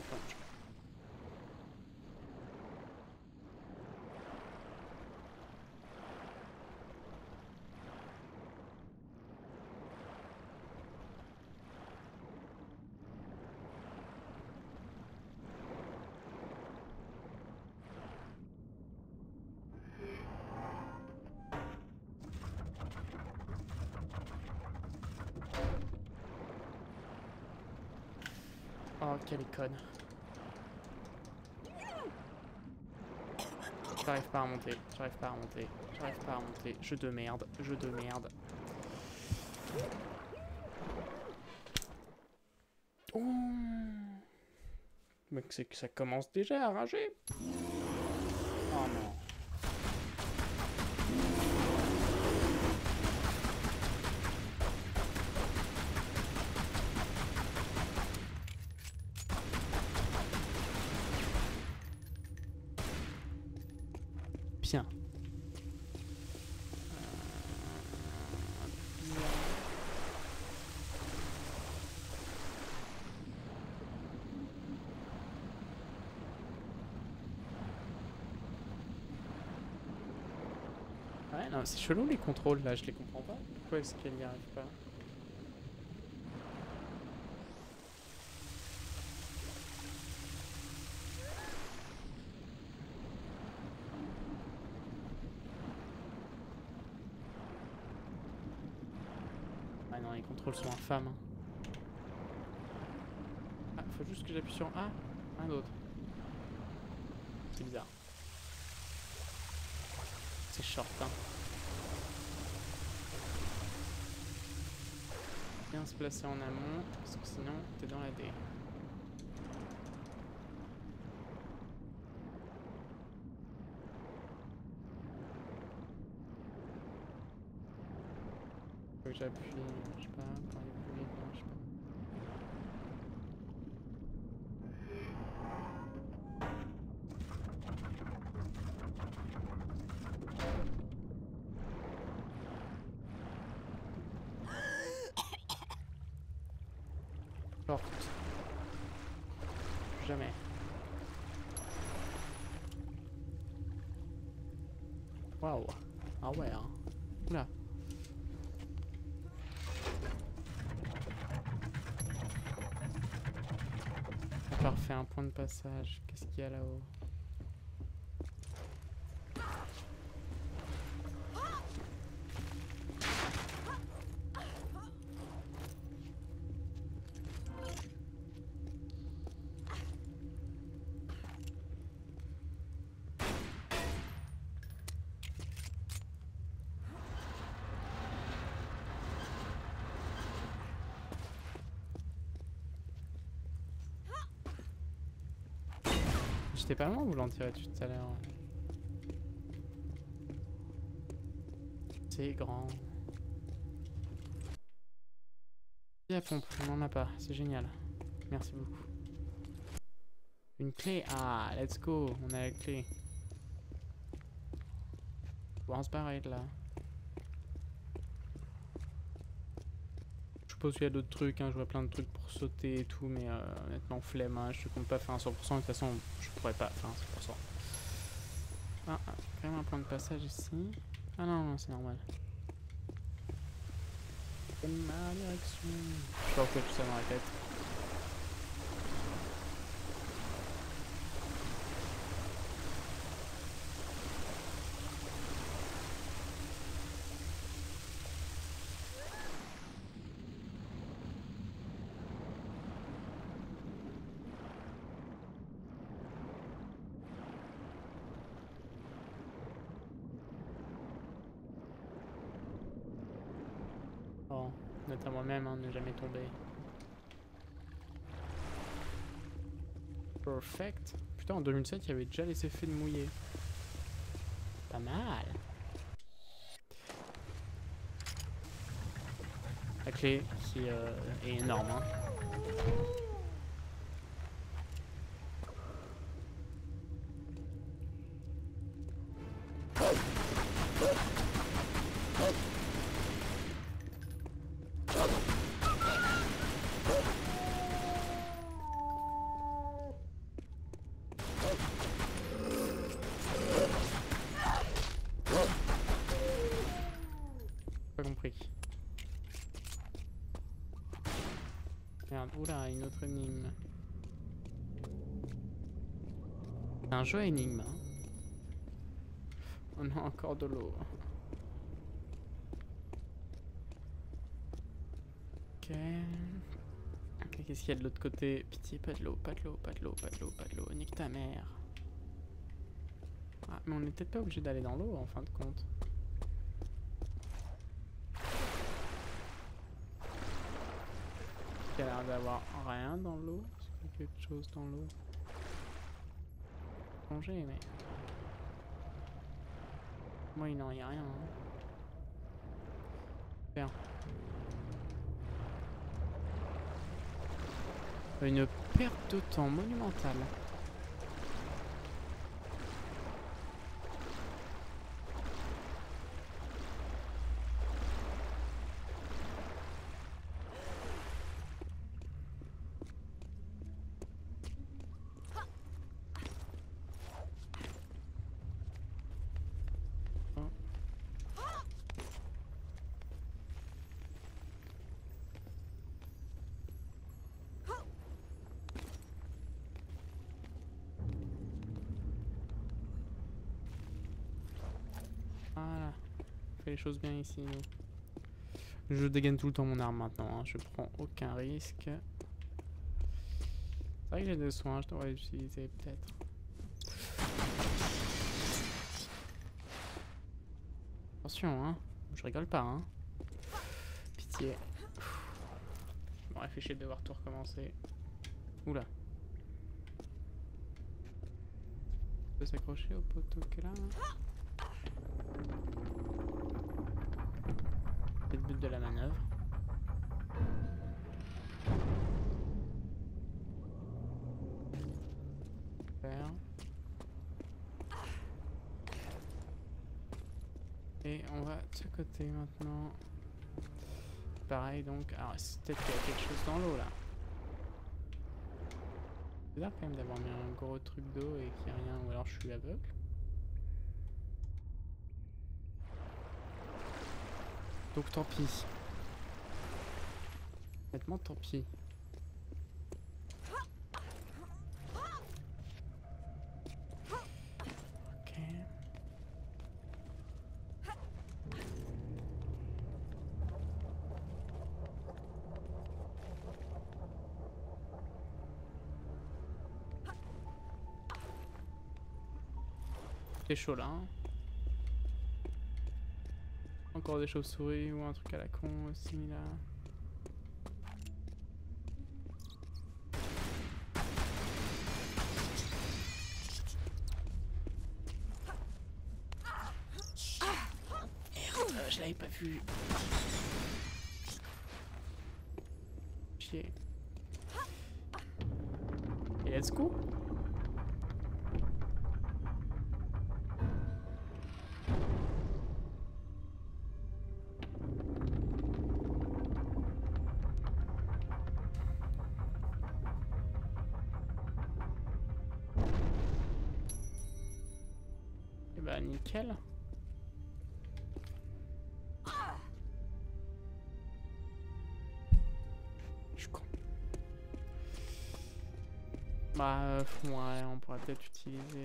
Oh, quelle conne. J'arrive pas à monter. Jeu de merde. Oh. Mais c'est que ça commence déjà à rager. Oh non. Bien. Ouais, non, c'est chelou les contrôles là, je les comprends pas. Pourquoi est-ce qu'elle n'y arrive pas? Ah non, les contrôles sont infâmes. Hein. Ah, faut juste que j'appuie sur A, un d'autre. C'est bizarre. C'est short, hein. Bien se placer en amont, parce que sinon t'es dans la D. Faut que j'appuie, je sais pas, pour aller plus vite, non, je sais pas. Porte. Jamais. Waouh. Ah ouais, hein. Oula. Parfait, un point de passage. Qu'est-ce qu'il y a là-haut? J'étais pas loin ou l'en tirais tout à l'heure? C'est grand. Et la pompe, on n'en a pas, c'est génial. Merci beaucoup. Une clé, ah, let's go, on a la clé. Bon, on se barrer de là. Je suppose qu'il y a d'autres trucs, hein, je vois plein de trucs pour sauter et tout, mais honnêtement flemme, hein, je compte pas faire un 100%, de toute façon je pourrais pas faire un 100%. Ah, quand même un point de passage ici. Ah non, non, c'est normal. C'est ma direction. Je sais pas pourquoi tout ça dans la tête. Note à moi-même, hein, ne jamais tomber. Perfect. Putain, en 2007, il y avait déjà les effets de mouiller. Pas mal. La clé qui est énorme. Hein. Pas compris. Merde, oula, une autre énigme. C'est un jeu à énigme. Hein. On a encore de l'eau. Ok. Ok, qu'est-ce qu'il y a de l'autre côté? Pitié, pas de l'eau, pas de l'eau, pas de l'eau, pas de l'eau, pas de l'eau. Nique ta mère. Ah, mais on est peut-être pas obligé d'aller dans l'eau en fin de compte. Il y a l'air d'avoir rien dans l'eau. Est-ce qu'il y a quelque chose dans l'eau? Plonger, mais... Moi, il n'en y a rien. Hein. Bien. Une perte de temps monumentale. Voilà. On fait les choses bien ici, nous. Je dégaine tout le temps mon arme maintenant. Hein. Je prends aucun risque. C'est vrai que j'ai des soins, je devrais les utiliser peut-être. Attention, hein. Je rigole pas, hein. Pitié. Je m'aurais fait chier de devoir tout recommencer. Oula. On peut s'accrocher au poteau qui est là. C'est le but de la manœuvre. Super. Et on va de ce côté maintenant. Pareil donc. Alors peut-être qu'il y a quelque chose dans l'eau là. C'est bizarre quand même d'avoir mis un gros truc d'eau et qu'il n'y a rien, ou alors je suis aveugle. Donc tant pis. Honnêtement tant pis. Ok. C'est chaud là. Hein. Encore des chauves-souris ou un truc à la con aussi là. Merde, je l'avais pas vu. Chier. Et let's go. Nickel. Je suis con. Bah ouais, on pourrait peut-être utiliser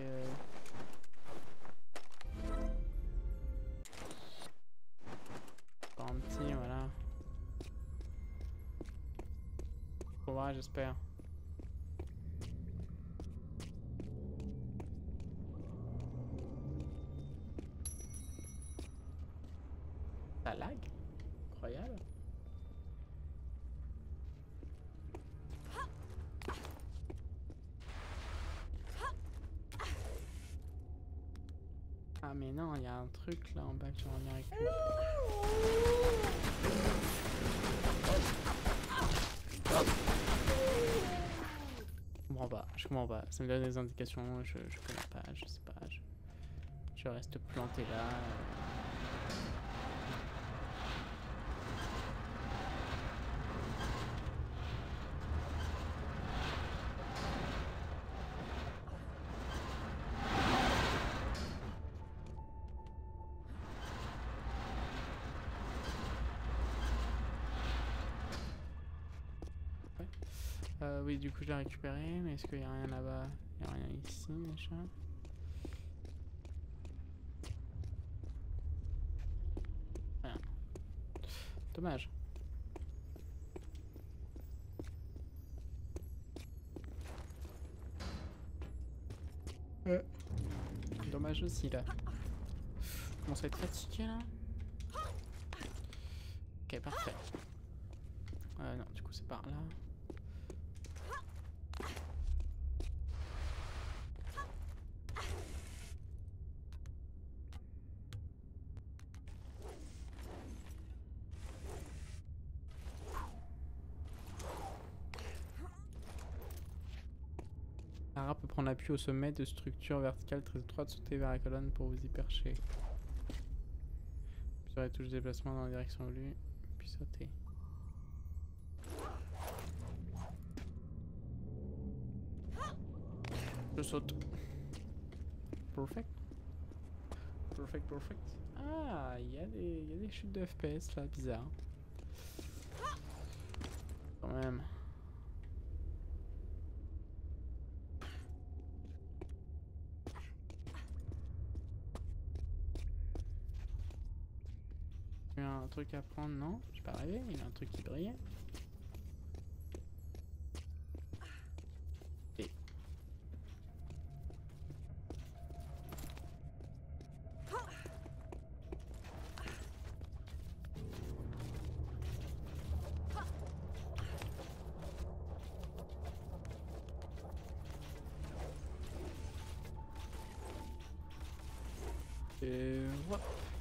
un petit, voilà. Faut voir, j'espère. Ça lag? Incroyable. mais non, il y a un truc là en bas que j'aimerais bien récupérer. Je comprends pas. Ça me donne des indications, je connais pas, je sais pas. Je reste planté là. Oui, du coup je l'ai récupéré, mais est-ce qu'il y a rien là-bas? Il y a rien ici déjà? Rien. Dommage. Dommage aussi là. Je commence à être fatigué là. Ok, parfait. Non, du coup c'est par là. Lara peut prendre appui au sommet de structures verticales très étroites, sauter vers la colonne pour vous y percher. Puis sur les touches de déplacement dans la direction voulue, puis sauter. Je saute. Perfect. Perfect. Ah, il y a des chutes de FPS là, bizarre. Quand même. Il y a un truc à prendre, non? J'ai pas rêvé, il y a un truc qui brillait. Et... voilà.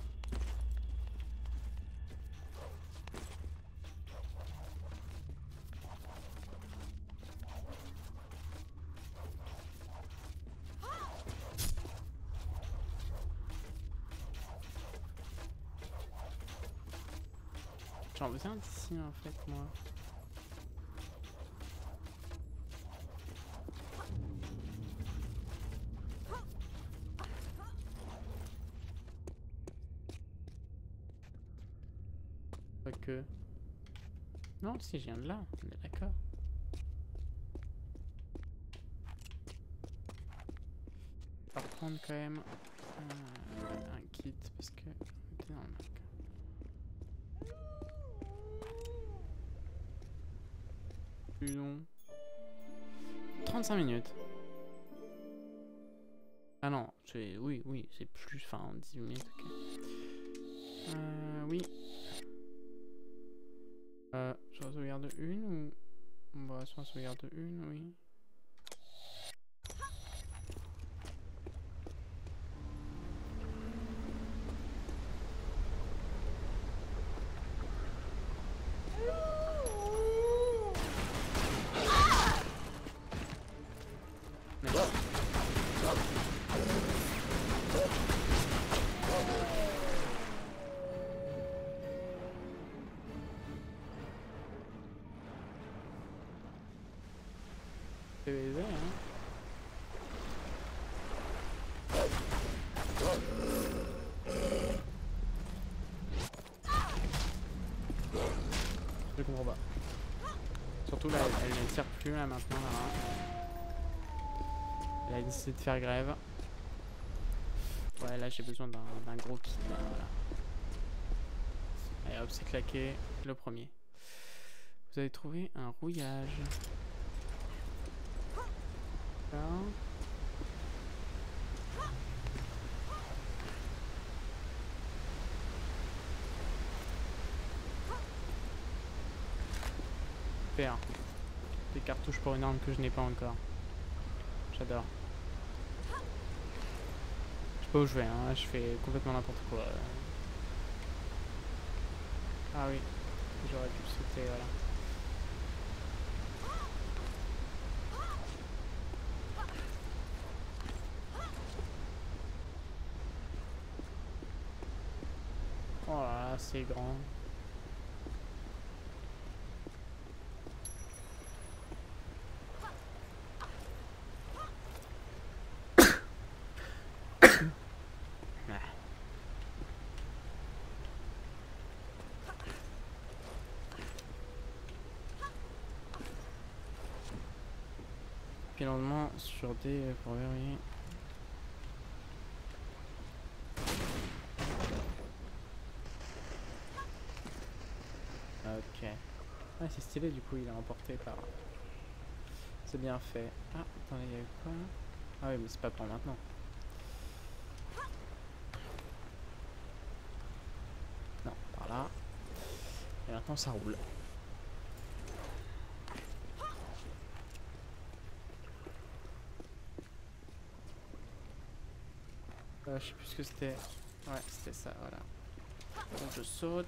J'en besoin d'ici en fait moi. Que... Non, si je viens de là, on est d'accord. On va prendre quand même un kit parce que on est dans le Mac. Plus long. 35 minutes. Ah non, c'est... Oui, c'est plus... Enfin, 10 minutes, ok. Oui. Je sauvegarde une ou... On va soit sauvegarde une, oui. C'est baisé, hein. Je comprends pas. Surtout là, elle ne tire plus là maintenant. Là. Elle a décidé de faire grève. Ouais, là j'ai besoin d'un gros kit. Là, voilà. Allez hop, c'est claqué. Le premier. Vous avez trouvé un rouillage. Super. Des cartouches pour une arme que je n'ai pas encore. J'adore. Je pas où je vais, hein. Je fais complètement n'importe quoi. Ah oui, j'aurais dû sauter, voilà. Oh là là, c'est grand. Puis lentement sur D pour verrouiller. Ok. Ah c'est stylé du coup il est emporté par... C'est bien fait. Ah attendez il y a eu quoi? Ah oui mais c'est pas pour maintenant. Non par là. Et maintenant ça roule. Je sais plus ce que c'était. Ouais c'était ça voilà. Donc je saute.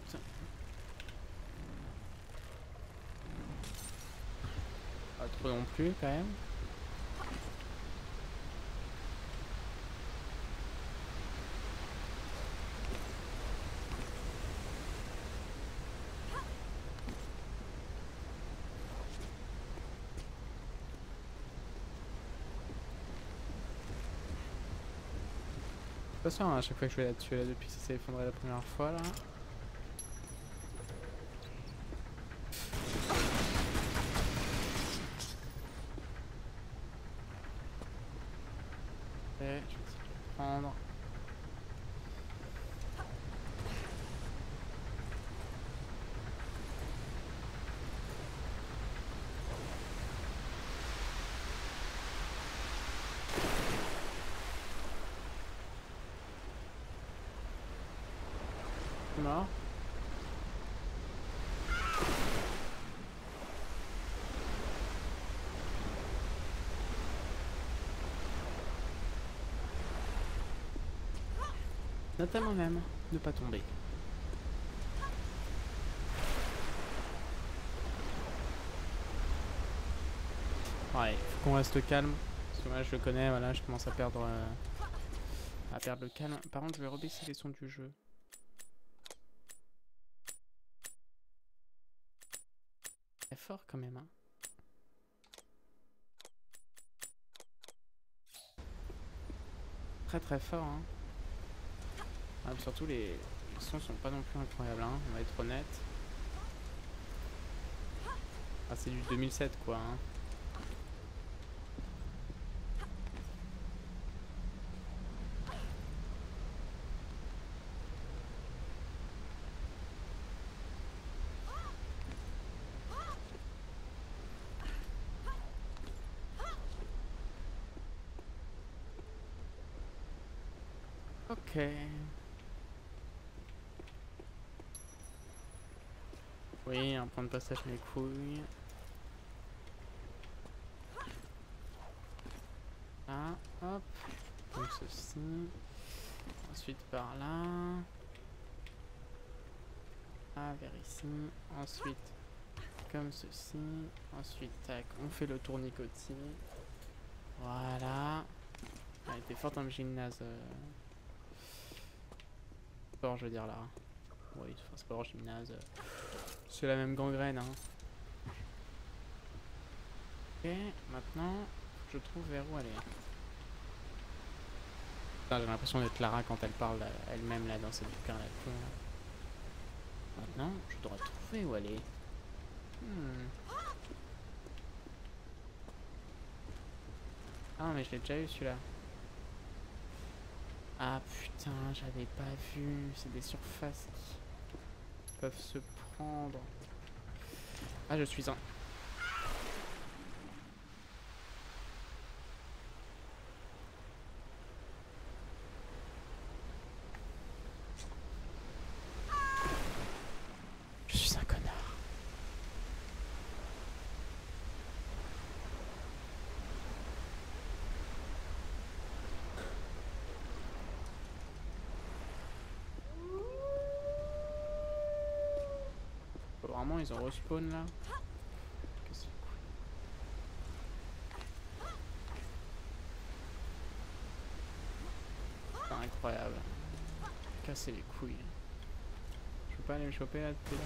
Pas trop non plus quand même. De toute façon, à chaque fois que je vais là-dessus, là, depuis que ça s'est effondré la première fois, là. Et je vais essayer de le prendre. Mort. Notamment même ne pas tomber. Ouais, faut qu'on reste calme. Parce que moi je le connais, voilà, je commence à perdre le calme. Par contre je vais rebaisser les sons du jeu. C'est fort quand même, hein. Très très fort, hein. Ah, surtout les sons sont pas non plus incroyables, hein. On va être honnête. Ah, c'est du 2007 quoi, hein. Ok. Oui, un point de passage mes couilles. Là, hop. Comme ceci. Ensuite par là. Ah, vers ici. Ensuite, comme ceci. Ensuite, tac, on fait le tournicotis. Voilà. Elle était forte en gymnase. Sport, je veux dire là. Oui, enfin, sport, gymnase. C'est la même gangrène, hein. Ok, maintenant, je trouve vers où aller. J'ai l'impression d'être Lara quand elle parle elle-même là dans cette bouquin là. Maintenant, je dois trouver où aller. Ah mais je l'ai déjà eu celui-là. Ah putain, j'avais pas vu. C'est des surfaces qui peuvent se prendre. Ah, je suis un... Je suis un connard. ils ont respawn là. Qu'est-ce que c'est incroyable. Casser les couilles. Je peux pas aller me choper là depuis là.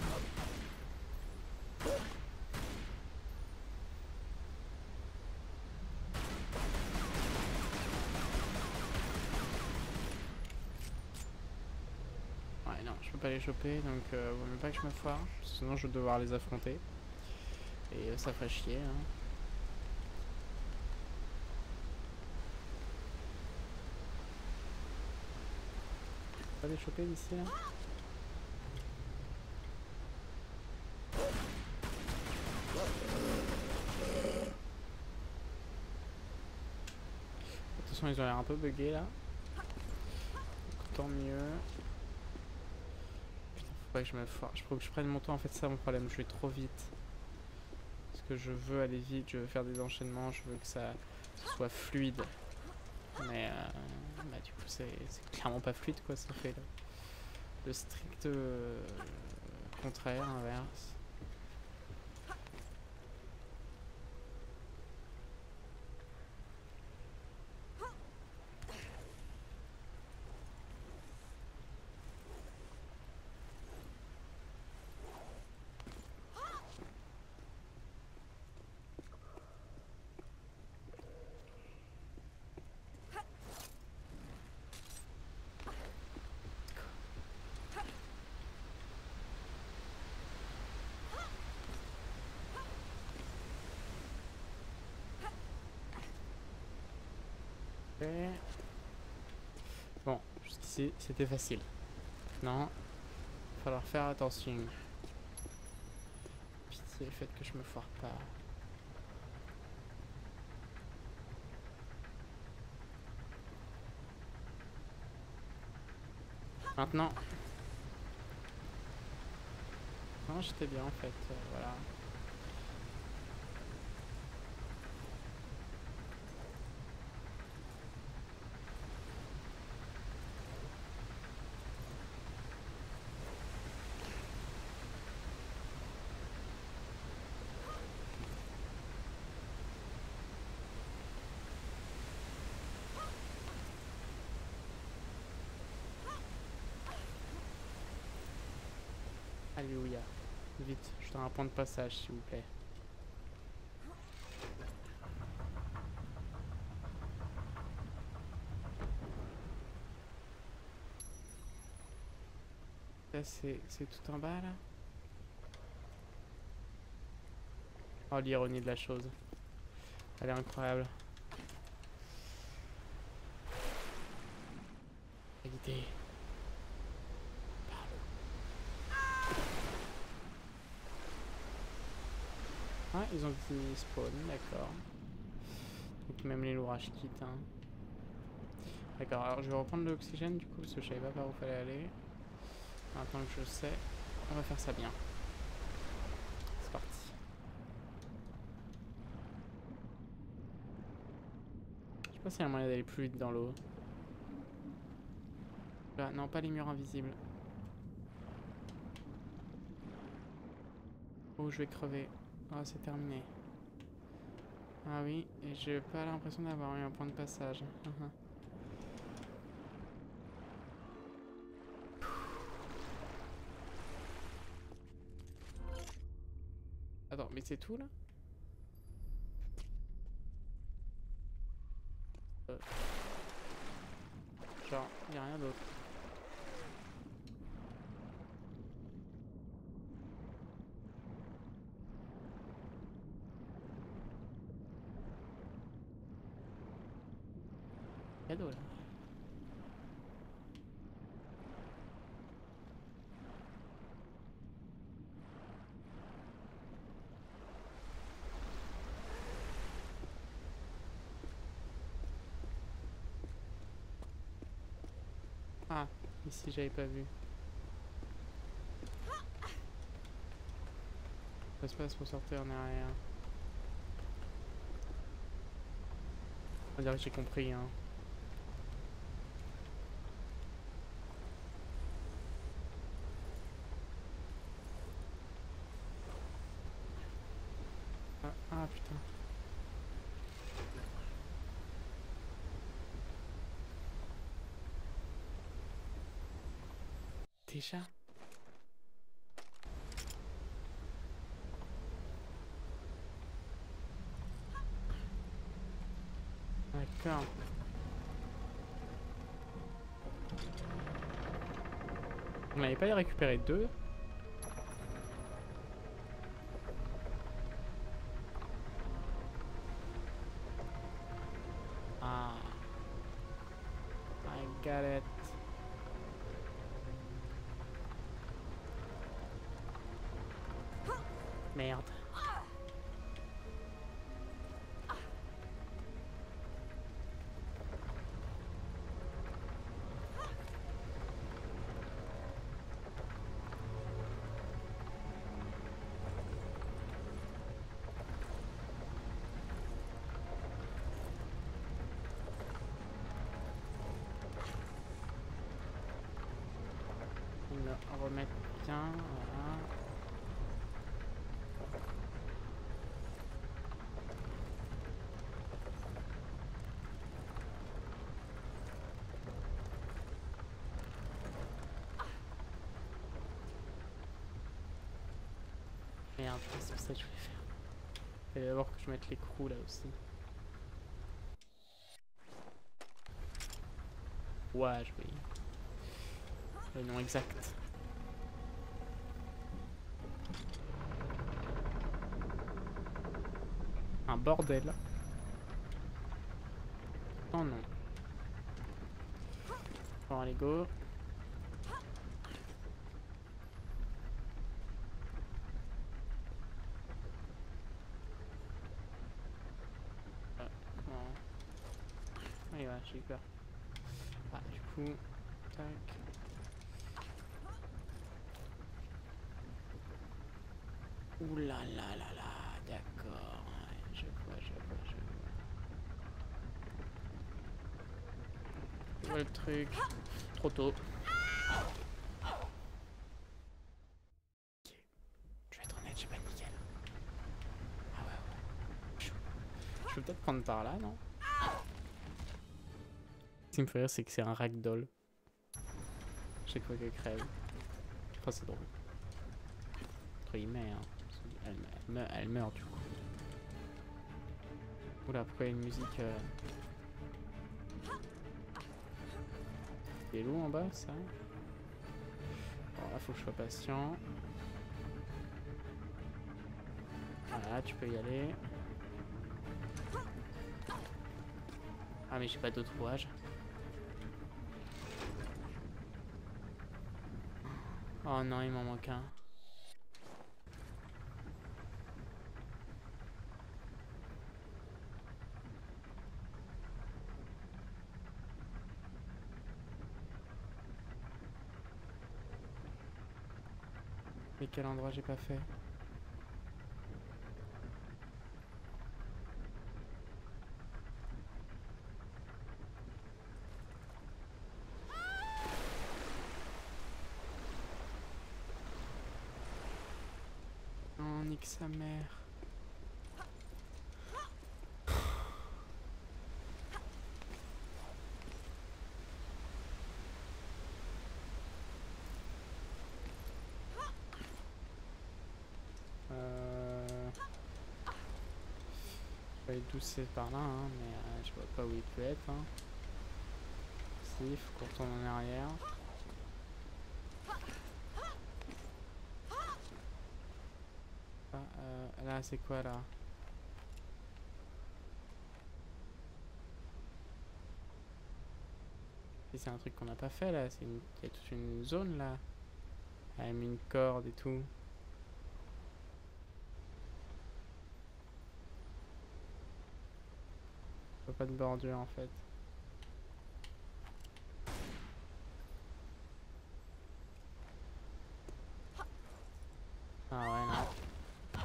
Ouais non, je peux pas les choper donc vaut mieux pas que je me foire. Sinon je vais devoir les affronter. Et ça ferait chier hein. Pas les choper d'ici là. De toute façon ils ont l'air un peu buggés là. Donc, tant mieux. Putain, faut pas que je me foire. Faut que je prenne mon temps en fait, c'est ça mon problème, je vais trop vite. Parce que je veux aller vite, je veux faire des enchaînements, je veux que ça soit fluide. Mais bah, du coup c'est clairement pas fluide quoi, ça fait le strict contraire, inverse. Bon, jusqu'ici c'était facile. Non, il va falloir faire attention. Pitié le fait que je me foire pas. Maintenant. Non, j'étais bien en fait, voilà. Alléluia. Vite, je dois un point de passage s'il vous plaît. Là c'est tout en bas là. Oh l'ironie de la chose. Elle est incroyable. Égalité. Ah, ils ont dit spawn, d'accord. Donc même les lourages quittent. Hein. D'accord, alors je vais reprendre de l'oxygène du coup parce que je savais pas par où fallait aller. Maintenant que je sais, on va faire ça bien. C'est parti. Je sais pas s'il y a un moyen d'aller plus vite dans l'eau. Là, non, pas les murs invisibles. Oh, je vais crever. Ah, c'est terminé. Ah oui, et j'ai pas l'impression d'avoir eu un point de passage. Attends, mais c'est tout là? Genre, y a rien d'autre. Cadeau là. Ah, ici j'avais pas vu. Ça se passe pour sortir en arrière. On dirait que j'ai compris hein. Déjà? D'accord. On n'avait pas y récupérer 2. Ah. I got it. Merde. On va remettre bien, voilà. Merde, c'est ça que je voulais faire. Il fallait d'abord que je mette l'écrou là aussi. Ouais, je vais... Le nom exact. Un bordel. Oh non. Bon, allez, go. Ouais, j'ai eu peur. Ah, du coup, tac. Ouh là là là là, d'accord. Ouais, je vois le truc. Trop tôt. Je vais être honnête, j'ai pas de nickel. Ah ouais. Je peux peut-être prendre par là, non? Ce qui me fait rire, c'est que c'est un ragdoll. Chaque fois qu'elle crève. Enfin, c'est drôle. Entre guillemets, hein. Elle meurt du coup. Oula, pourquoi il y a une musique Il est lourd en bas, ça. Bon, là, faut que je sois patient. Voilà, tu peux y aller. Ah, mais j'ai pas d'autre rouage. Oh non, il m'en manque un. Mais quel endroit j'ai pas fait? Oh, nique sa mère. Je vais aller tousser par là, hein, mais je vois pas où il peut être. Hein. Si, il faut qu'on retourne en arrière. Ah, là, c'est quoi là? C'est un truc qu'on n'a pas fait là. Il y a toute une zone là. Elle a mis une corde et tout. Pas de bordure en fait. Ah ouais, non.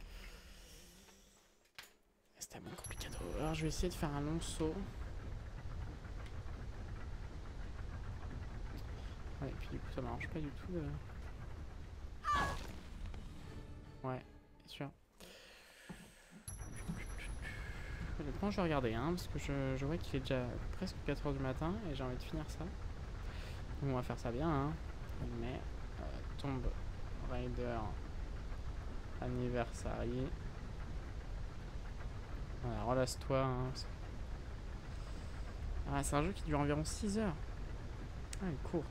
C'était un peu compliqué. Alors je vais essayer de faire un long saut. Ouais, et puis du coup ça marche pas du tout. Ouais, c'est sûr. Honnêtement, je vais regarder, hein, parce que je vois qu'il est déjà presque 4 h du matin et j'ai envie de finir ça. On va faire ça bien, hein. Mais Tomb Raider Anniversary. Voilà, relasse-toi. Hein. Ah, c'est un jeu qui dure environ 6 heures. Ah, il court.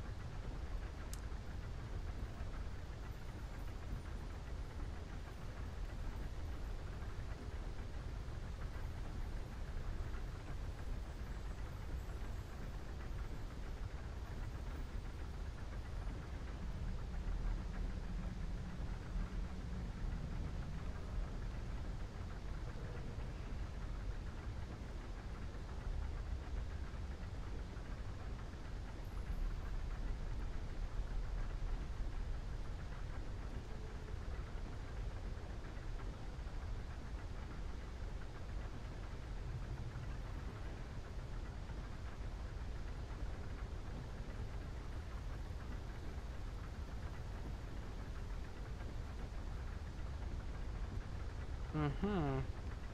Mhm.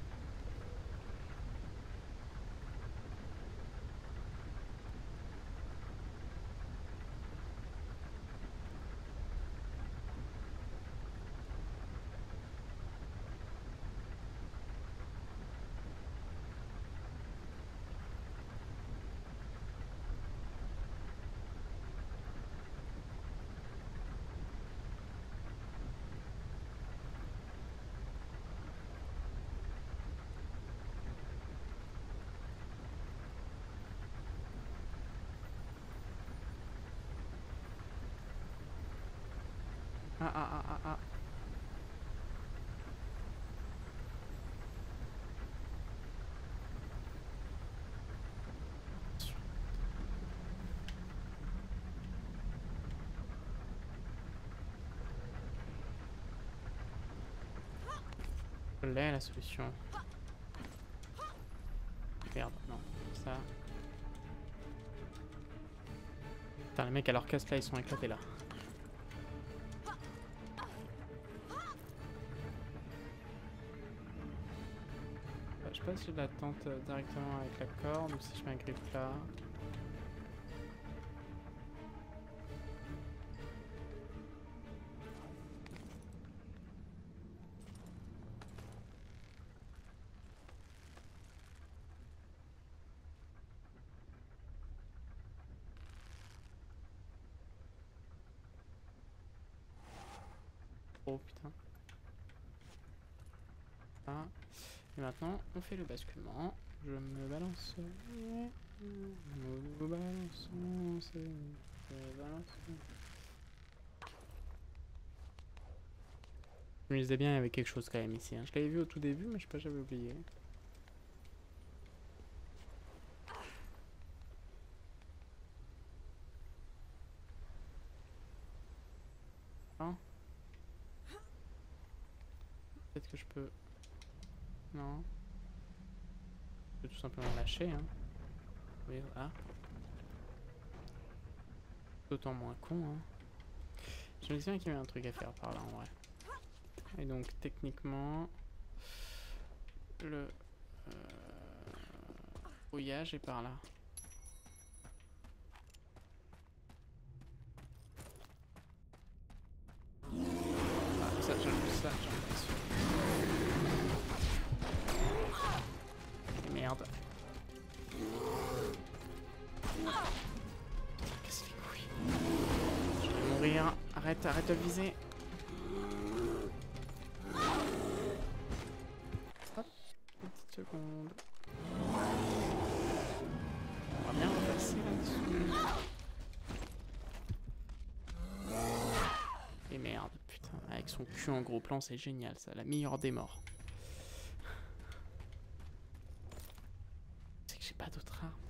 Ah ah ah ah ah. Je l'ai la solution. Merde, non, ça. Putain, les mecs à leur casse là, ils sont éclatés là. Je sais pas si je la tente directement avec la corde ou si je mets un griffe là. Oh putain. Ah. Et maintenant, on fait le basculement. Je me balance. Nous balançons. Je me disais bien, il y avait quelque chose quand même ici. Hein. Je l'avais vu au tout début, mais je sais pas, j'avais oublié. Hein? Peut-être que je peux... Non. Je peux tout simplement lâcher. Hein. Oui, ah. D'autant moins con. Hein. Je me disais qu'il y avait un truc à faire par là en vrai. Et donc techniquement, le brouillage est par là. Ah, ça, j'en ai pas sûr. Et merde. Casse les couilles. Je vais mourir. Arrête, arrête de viser. Hop, une petite seconde. On va bien repasser là-dessus. Et merde, putain, avec son cul en gros plan, c'est génial ça, la meilleure des morts. C'est que j'ai pas d'autre arme.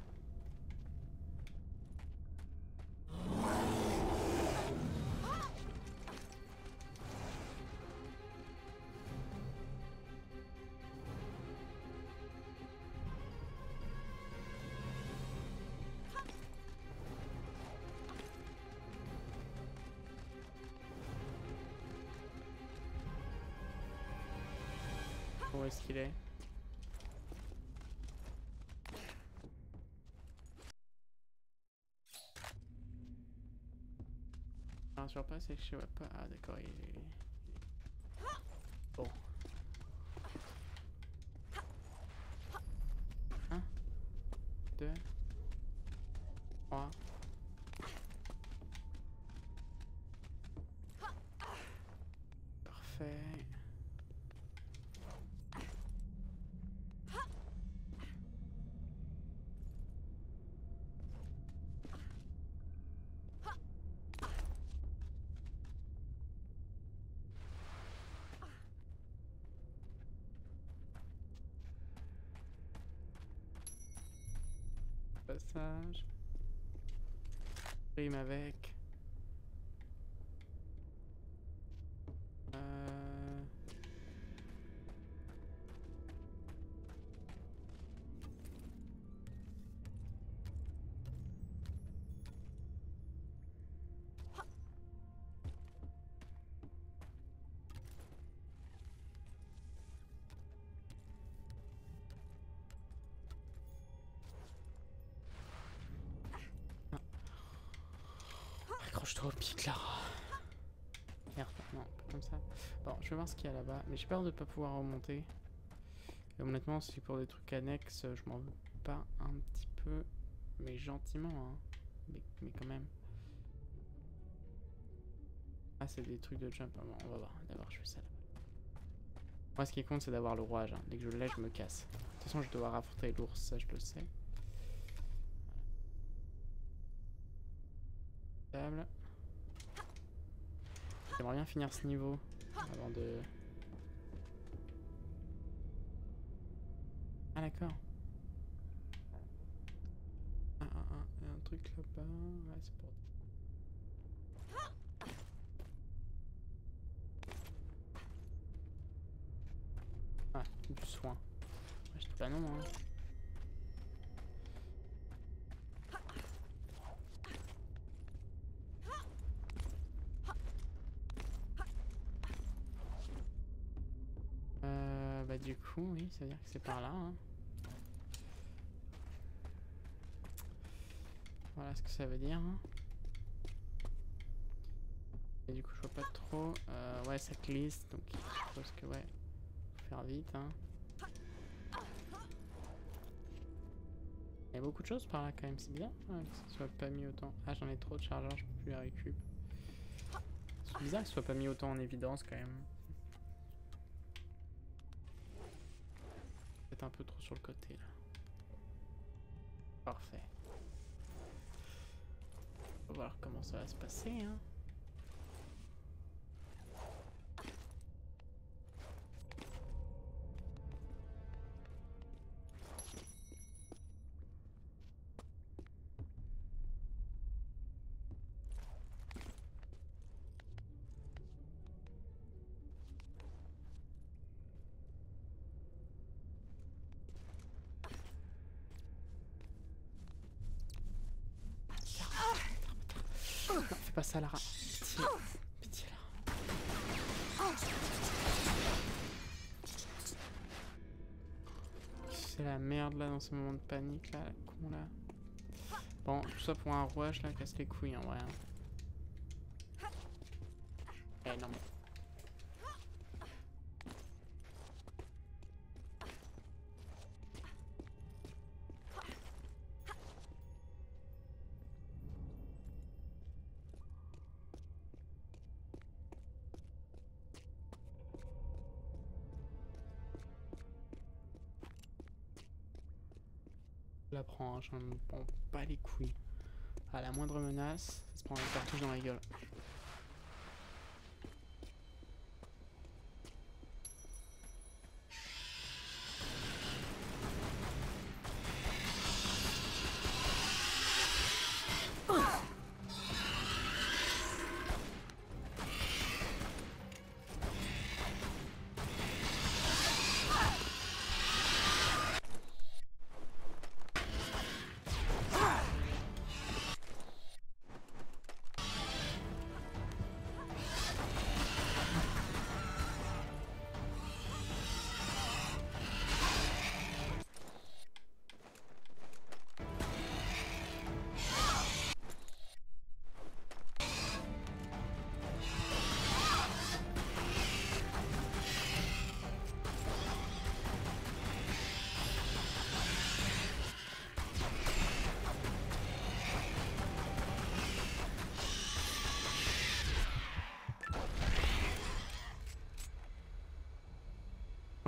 Où est-ce qu'il est? Alors sur pas, c'est que je vois pas. Ah d'accord, il est... Bon. 1, 2, 3. Parfait. Passage. Rime avec. Accroche-toi au pic là. Merde, non, pas comme ça. Bon, je vais voir ce qu'il y a là-bas. Mais j'ai peur de pas pouvoir remonter. Et honnêtement, si pour des trucs annexes, je m'en veux pas un petit peu. Mais gentiment, hein. Mais quand même. Ah, c'est des trucs de jump. Bon, on va voir. D'abord, je fais ça là-bas. Moi, ce qui compte, c'est d'avoir le rouage. Hein. Dès que je l'ai, je me casse. De toute façon, je vais devoir affronter l'ours, ça, je le sais. Table. J'aimerais bien finir ce niveau avant de... Ah d'accord. Il y a un truc là-bas. Ouais, c'est pour... Ah, du soin. Ouais, je dis pas non, hein. Bah du coup, oui, ça veut dire que c'est par là, hein. Voilà ce que ça veut dire, hein. Et du coup, je vois pas trop. Ouais, ça glisse, donc je suppose que ouais, faut faire vite, hein. Il y a beaucoup de choses par là quand même, c'est bien que ça soit pas mis autant. Ah, j'en ai trop de chargeurs, je peux plus les récup. C'est bizarre que ce soit pas mis autant en évidence quand même. Peut-être un peu trop sur le côté là. Parfait. On va voir comment ça va se passer, hein. Non, fais pas ça, Lara. Pitié. Pitié, Lara. C'est la merde là dans ce moment de panique là, la con là. Bon, tout ça pour un rouage là, casse les couilles en vrai. Eh non mais... Je la prends, hein, j'en prends pas les couilles. À la moindre menace, ça se prend les cartouches dans la gueule.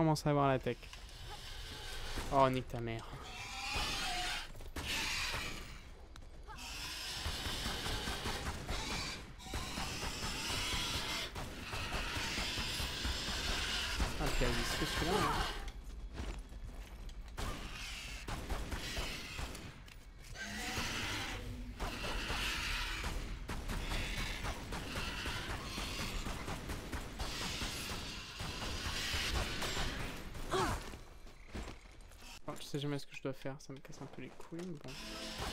commence à avoir la tech. Oh, nique ta mère. Ah, puis elle dit que celui-là. Hein. Je sais jamais ce que je dois faire, ça me casse un peu les couilles, mais bon.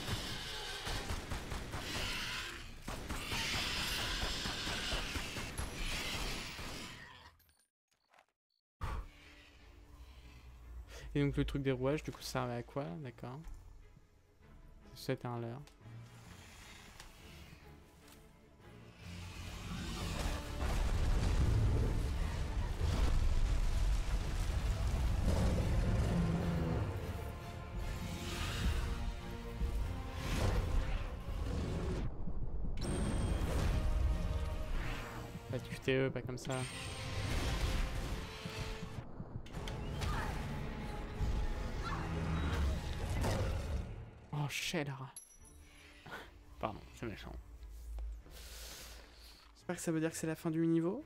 Et donc le truc des rouages, du coup ça servait à quoi? D'accord. C'était un leurre. Pas de QTE, pas comme ça. Oh, cheddar. Pardon, c'est méchant. J'espère que ça veut dire que c'est la fin du niveau.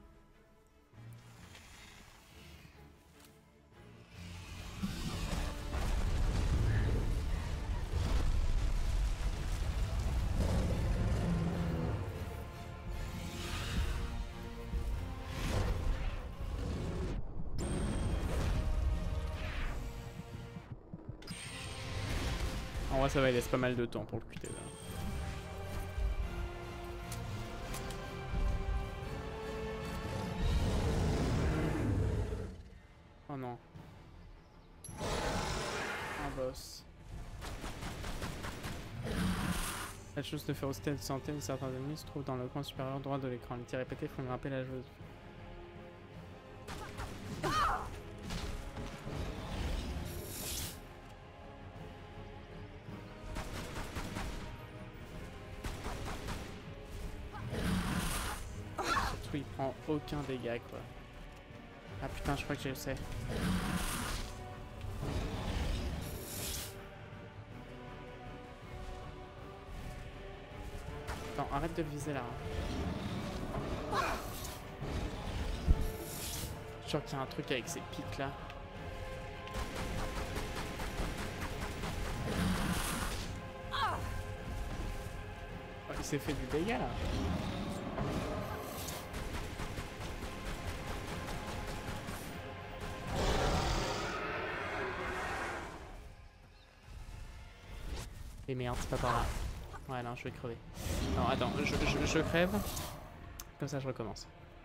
En vrai, ça va, il laisse pas mal de temps pour le QT là. Oh non. Un boss. La chose de férocité et de santé de certains ennemis se trouve dans le coin supérieur droit de l'écran. Les tirs répétés font grimper la joueuse. Surtout il prend aucun dégât quoi. Ah putain, je crois que je le sais. Attends, arrête de le viser là. Je suis sûr qu'il y a un truc avec ces pics là. Oh, il s'est fait du dégât là. Et merde, c'est pas par là. Ouais, non, je vais crever. Non, attends, je crève. Comme ça, je recommence.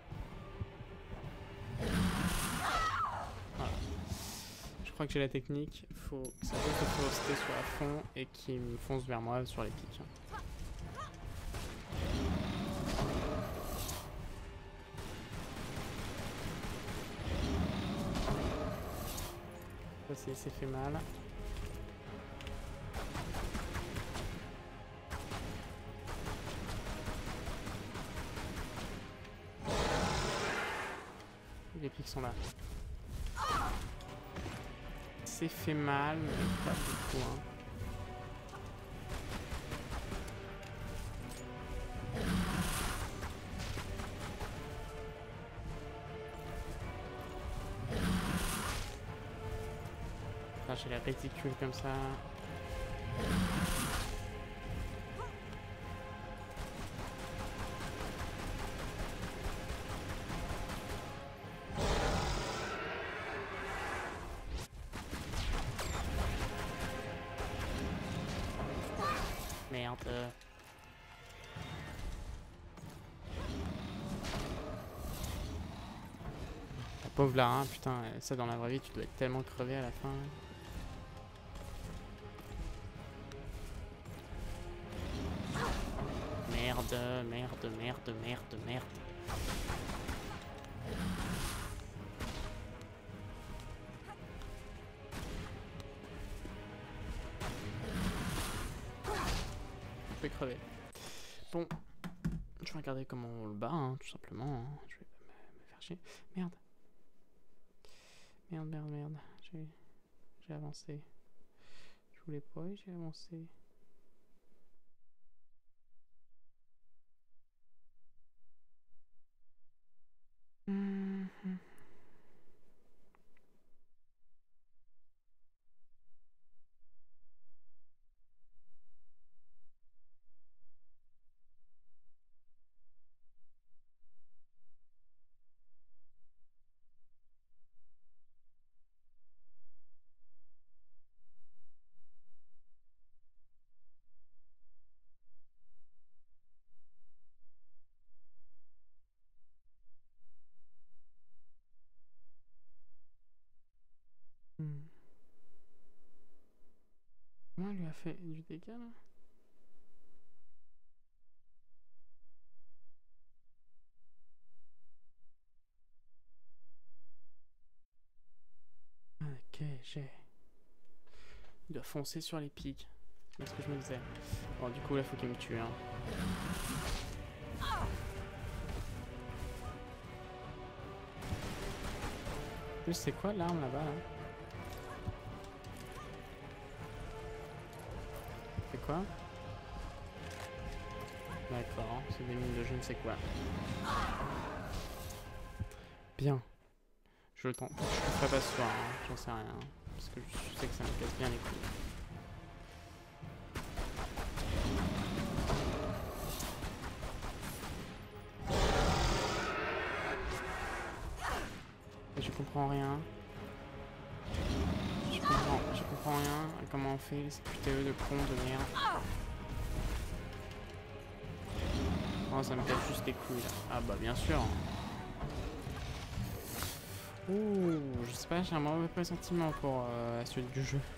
Voilà. Je crois que j'ai la technique. Faut que sa dose de férocité soit à fond et qu'il me fonce vers moi sur les pics. Ça, c'est fait mal. Les pics sont là. C'est fait mal, mais pas beaucoup. Hein. Là, j'ai la réticule comme ça. Merde. La pauvre Lara, putain, ça dans la vraie vie, tu dois être tellement crevé à la fin. Merde, merde, merde, merde, merde. Je vais crever. Bon, je vais regarder comment on le bat, hein, tout simplement. Hein. Je vais me faire chier. Merde. Merde, merde, merde. J'ai avancé. Je voulais pas et j'ai avancé. Comment elle lui a fait du dégât là? Ok, j'ai... Il doit foncer sur les pics. C'est ce que je me disais. Bon, du coup, là, faut qu'il me tue. Hein. Plus, c'est quoi l'arme là-bas là? C'est quoi? D'accord, c'est des mines de je ne sais quoi. Bien. Je le tente. Je le ferai pas ce soir, hein. J'en sais rien. Parce que je sais que ça me casse bien les couilles. Je comprends rien. Je comprends rien. Comment on fait ces QTE de con de merde. Oh, ça me casse juste les couilles là. Ah bah bien sûr. Ouh, je sais pas, j'ai un mauvais pressentiment pour la suite du jeu.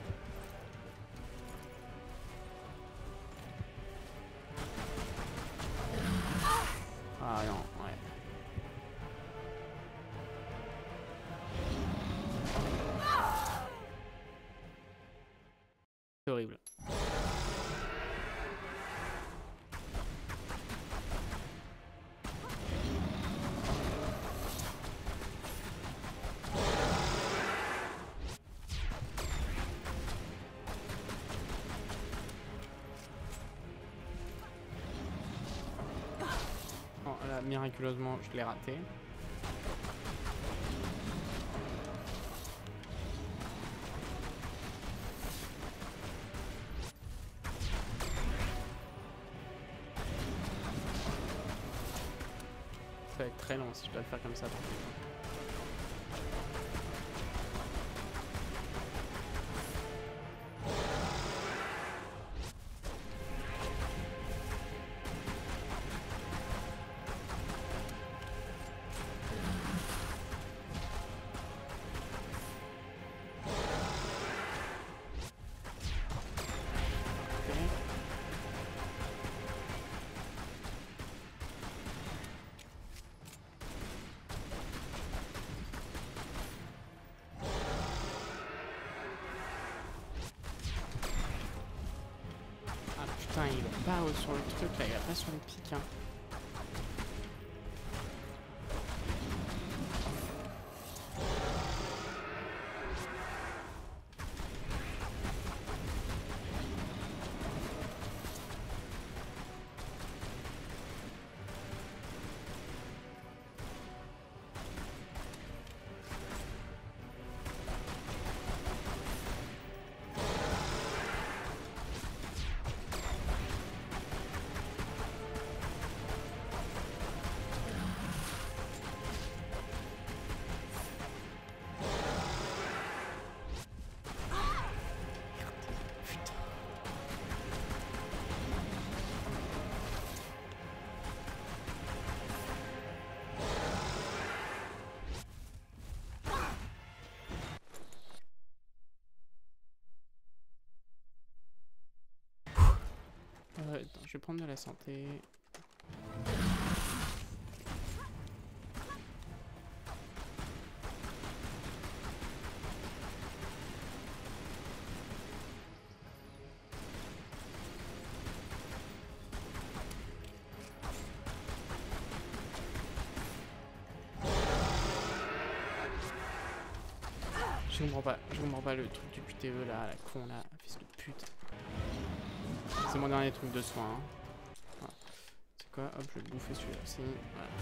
Ah non, ouais. C'est horrible. Bon, là, miraculeusement, je l'ai raté. Ça va être très long si je dois le faire comme ça. Par contre. Putain, il va pas sur le truc là, il va pas sur les pics. Hein. Attends, je vais prendre de la santé. Je comprends pas le truc du QTE là, la con là, fils de pute. C'est mon dernier truc de soin. Hein. Voilà. C'est quoi? Hop, je vais bouffer celui-là aussi. Voilà.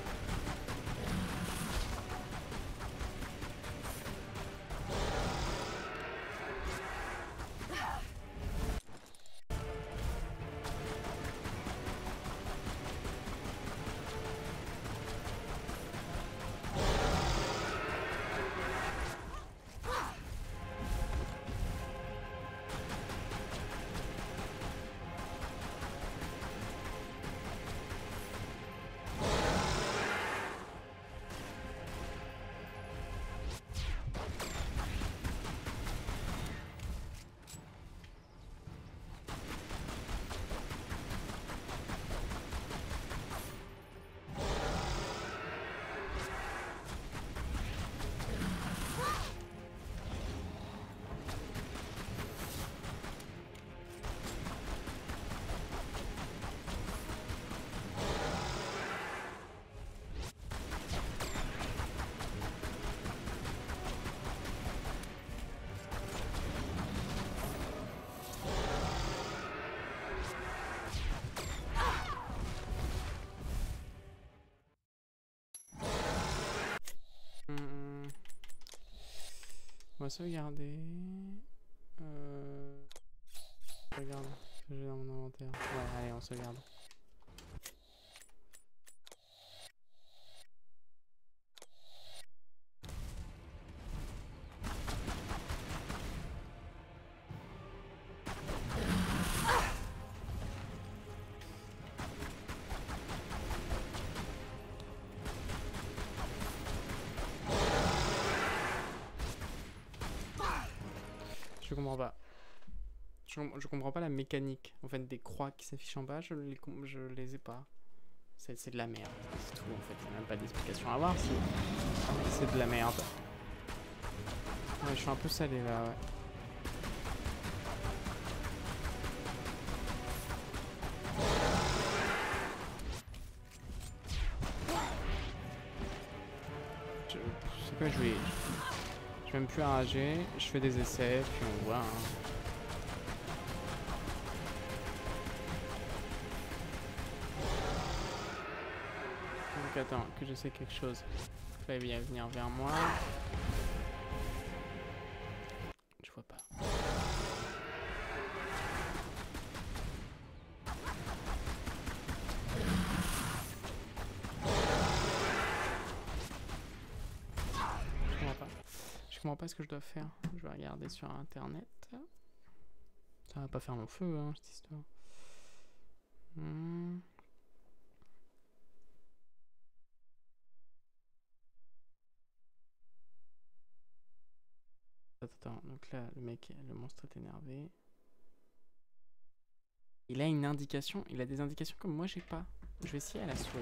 On va sauvegarder. Regarde ce que j'ai dans mon inventaire. Ouais, allez, on sauvegarde. Je comprends pas. Je comprends pas la mécanique. En fait, des croix qui s'affichent en bas, je les ai pas. C'est de la merde. C'est tout en fait. Il n'y a même pas d'explication à avoir. C'est de la merde. Ouais, je suis un peu salé là, ouais. C'est quoi, je vais même plus enrager, je fais des essais, puis on voit. Hein. Donc attends, que je sais quelque chose. Il va venir vers moi. Je vois pas. Je comprends pas ce que je dois faire. Je vais regarder sur internet. Ça va pas faire long feu, hein, cette histoire. Attends, donc là, le monstre est énervé. Il a une indication, il a des indications comme moi j'ai pas. Je vais essayer à la souris.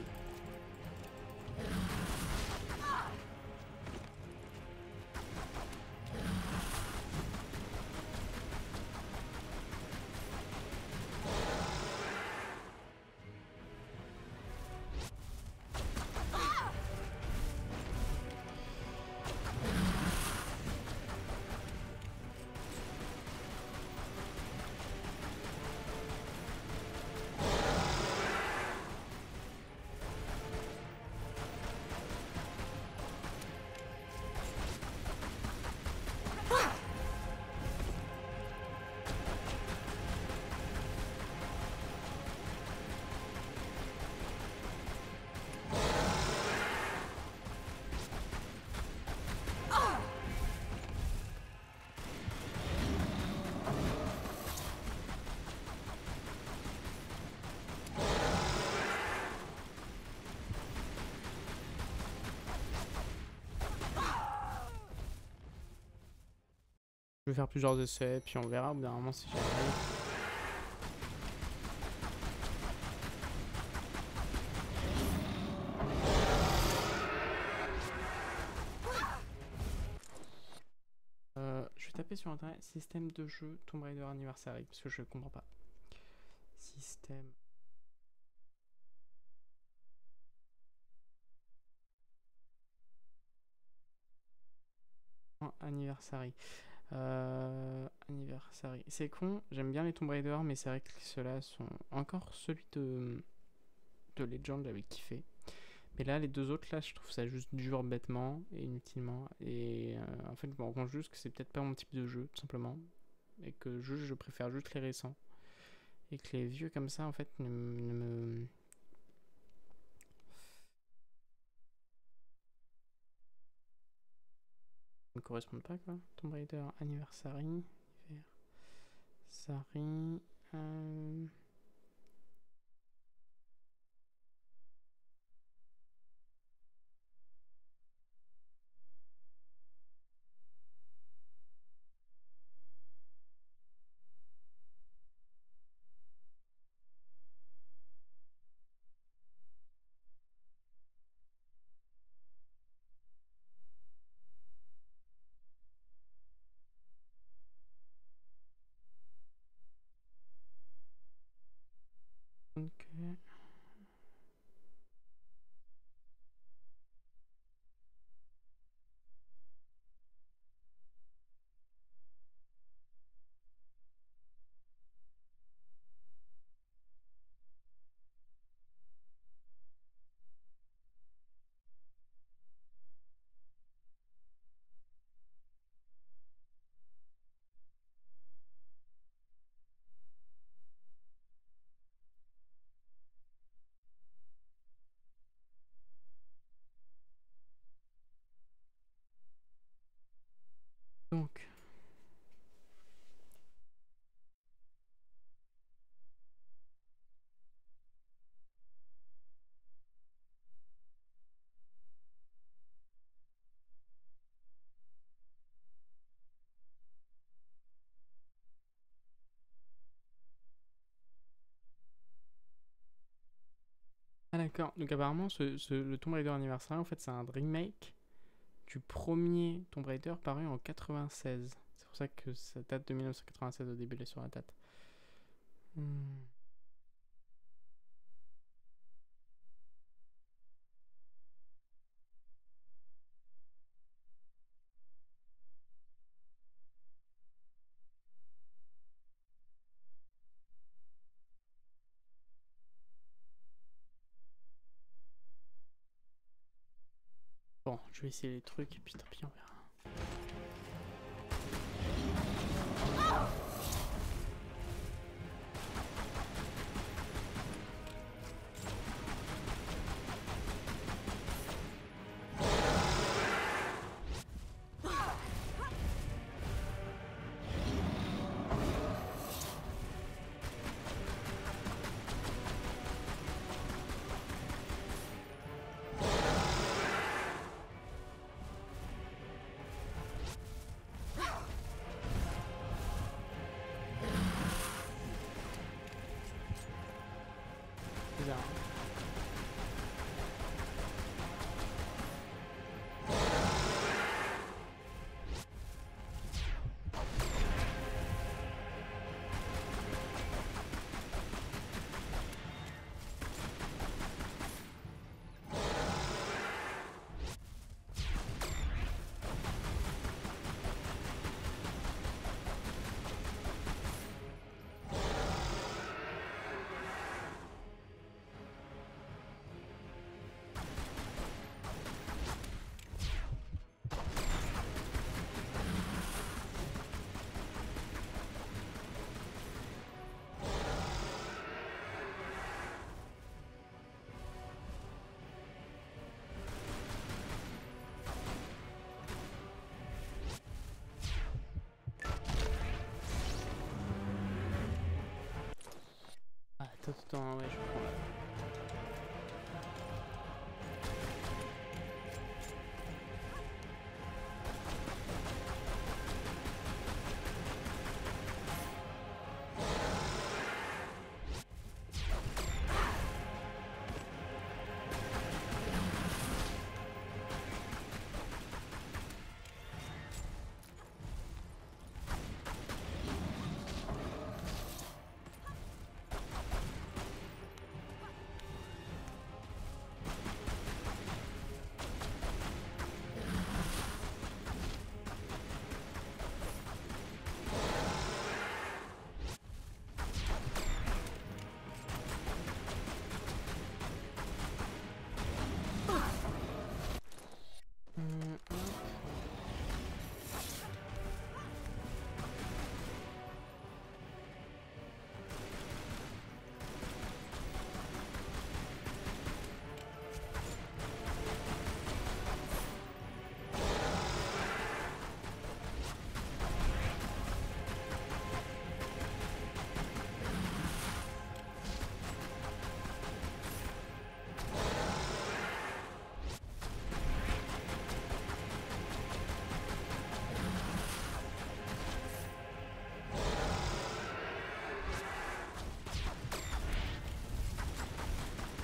Je vais faire plusieurs essais, puis on verra au bout d'un moment si j'y arrive. Je vais taper sur internet système de jeu Tomb Raider Anniversary parce que je comprends pas. Système. Anniversary. Anniversary. Anniversary. C'est con, j'aime bien les Tomb Raider, mais c'est vrai que ceux-là sont... Encore celui de Legend, j'avais kiffé. Mais là, les deux autres, là, je trouve ça juste dur bêtement et inutilement. Et en fait, je me rends compte juste que c'est peut-être pas mon type de jeu, tout simplement. Et que je préfère juste les récents. Et que les vieux comme ça, en fait, ne me correspondent pas, quoi. Tomb Raider Anniversary. Anniversary. Ok. Donc. Ah d'accord, donc apparemment le Tomb Raider Anniversary, en fait, c'est un remake du premier Tomb Raider paru en 96. C'est pour ça que ça date de 1996 au début, là, sur la date. Bon, je vais essayer les trucs et puis tant pis, on verra. Attends, ouais, je prends là.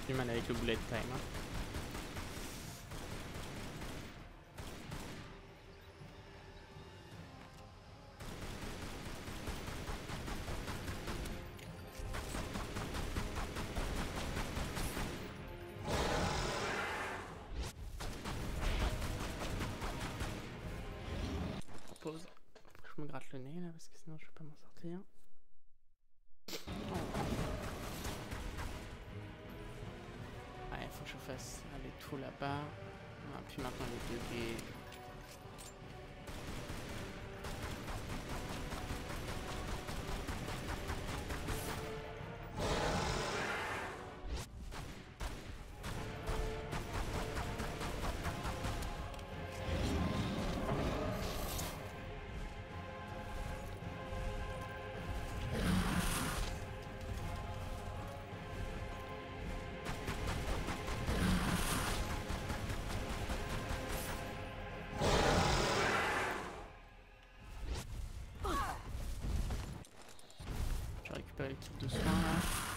du mal avec le bullet time. Hein. Pause. Faut que je me gratte le nez là parce que sinon je vais pas m'en sortir. Ouais, faut que je fasse aller tout là-bas. Ah, puis maintenant les degrés. Le kit de soin là.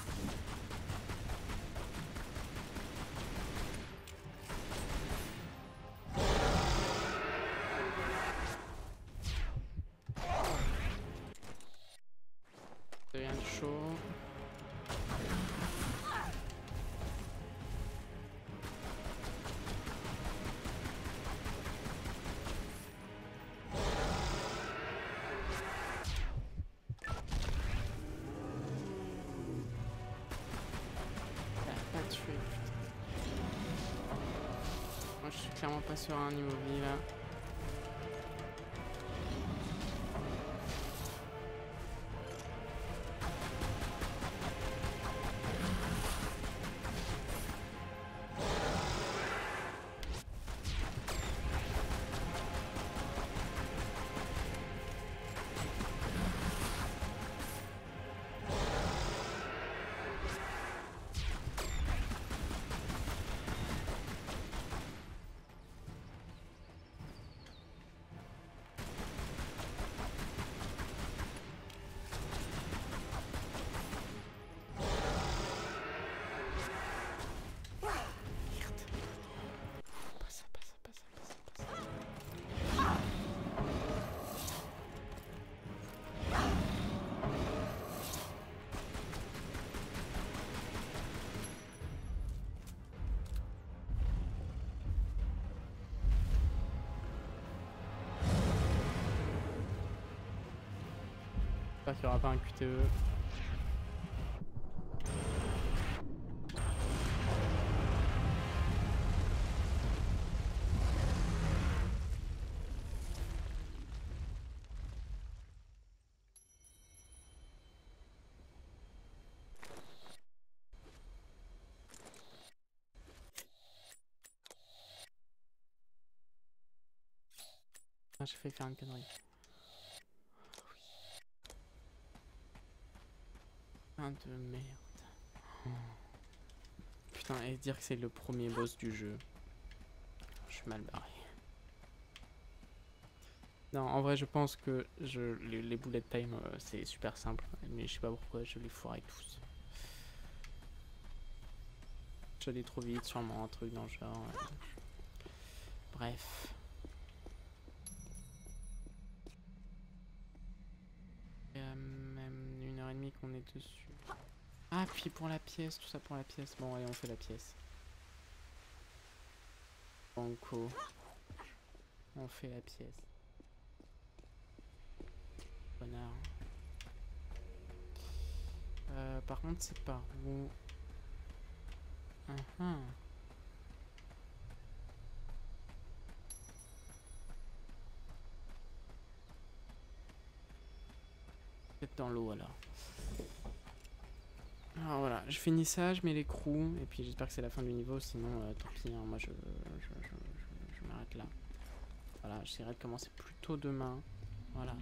Ça devient chaud. Moi je suis clairement pas sur un immobile là. J'espère qu'il n'y aura pas un QTE. Ah, j'ai failli faire une connerie. De merde. Putain, et dire que c'est le premier boss du jeu. Je suis mal barré. Non, en vrai, je pense que les bullet time, c'est super simple. Mais je sais pas pourquoi je les foirais tous. J'allais trop vite, sûrement un truc dans le genre. Bref. Même 1h30 qu'on est dessus. Ah, puis pour la pièce, tout ça pour la pièce. Bon, allez, on fait la pièce. Banco. On fait la pièce. Connard. Par contre, c'est par où? Peut-être dans l'eau alors. Alors voilà, je finis ça, je mets l'écrou, et puis j'espère que c'est la fin du niveau, sinon tant pis, hein, moi je m'arrête là. Voilà, j'essaierai de commencer plus tôt demain. Voilà.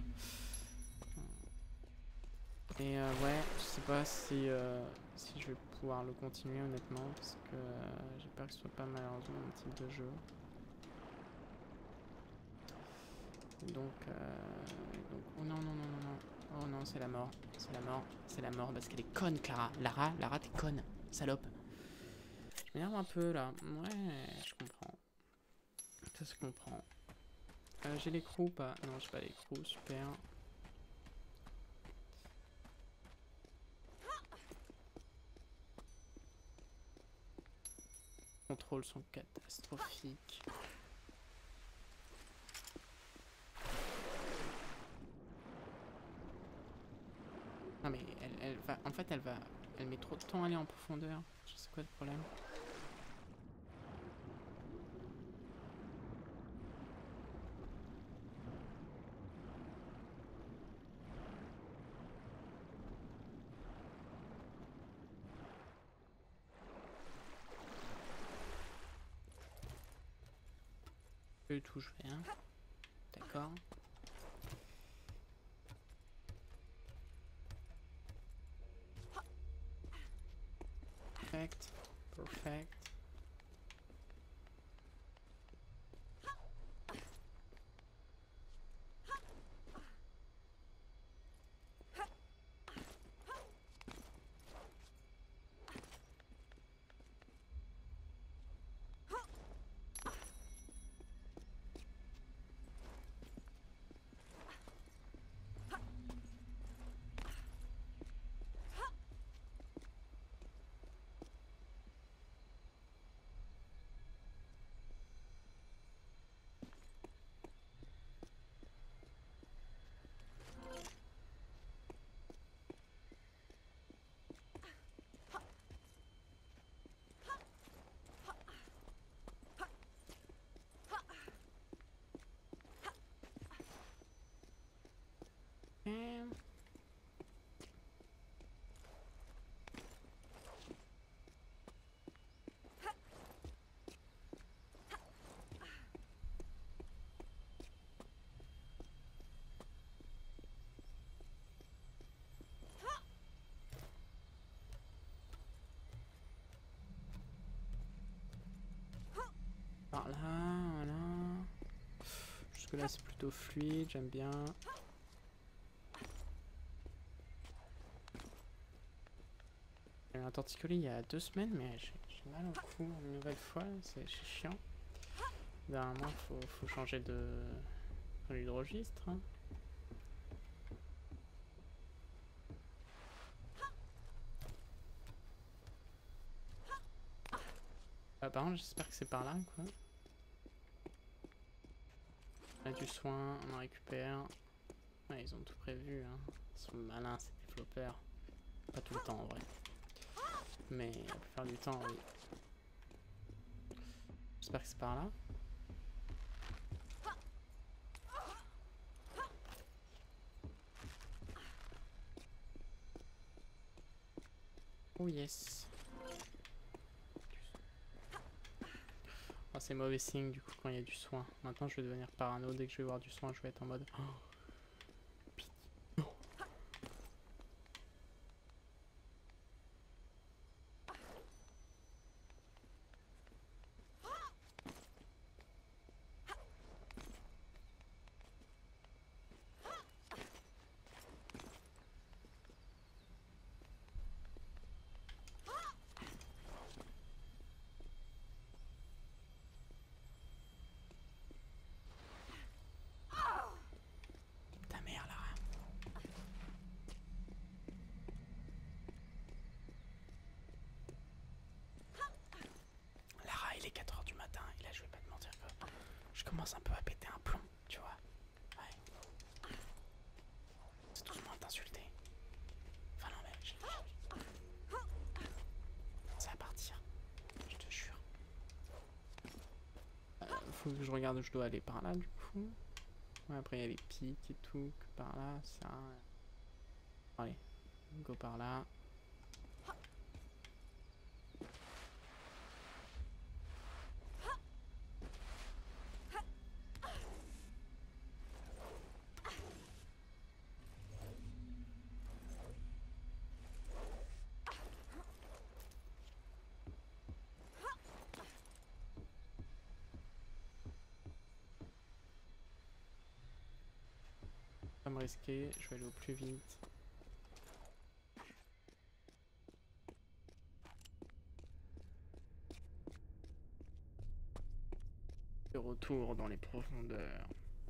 Et ouais, je sais pas si je vais pouvoir le continuer honnêtement, parce que j'ai peur que ce soit pas malheureusement mon type de jeu. Donc oh non, non, non, non, non. Oh non, c'est la mort, c'est la mort, c'est la mort parce qu'elle est conne, Clara. Lara, t'es conne, salope. Je m'énerve un peu là. Ouais, je comprends. Ça se comprend. J'ai l'écrou ou pas? Non, j'ai pas l'écrou, super. Contrôles sont catastrophiques. Non mais elle va... En fait elle met trop de temps à aller en profondeur. Je sais quoi le problème. Pas du tout, je vais, hein. D'accord. Perfect. Perfect. Par là, voilà. Jusque là c'est plutôt fluide, j'aime bien. J'ai eu un torticolis il y a 2 semaines, mais j'ai mal au cou une nouvelle fois, c'est chiant. Dernièrement faut changer de registre. Hein. Par contre j'espère que c'est par là quoi. On a du soin, on en récupère. Ouais, ils ont tout prévu, hein. Ils sont malins ces développeurs. Pas tout le temps en vrai. Mais la plupart du temps oui. J'espère que c'est par là. Oh yes. Oh, c'est mauvais signe du coup quand il y a du soin. Maintenant je vais devenir parano. Dès que je vais voir du soin, je vais être en mode... Oh. Je commence un peu à péter un plomb, tu vois. Ouais. C'est tout le monde d'insulter. Enfin non mais ça va partir. Je te jure. Faut que je regarde où je dois aller par là du coup. Ouais, après il y a les pics et tout. Que par là, ça. Allez, go par là. Pas me risquer, je vais aller au plus vite. retour dans les profondeurs.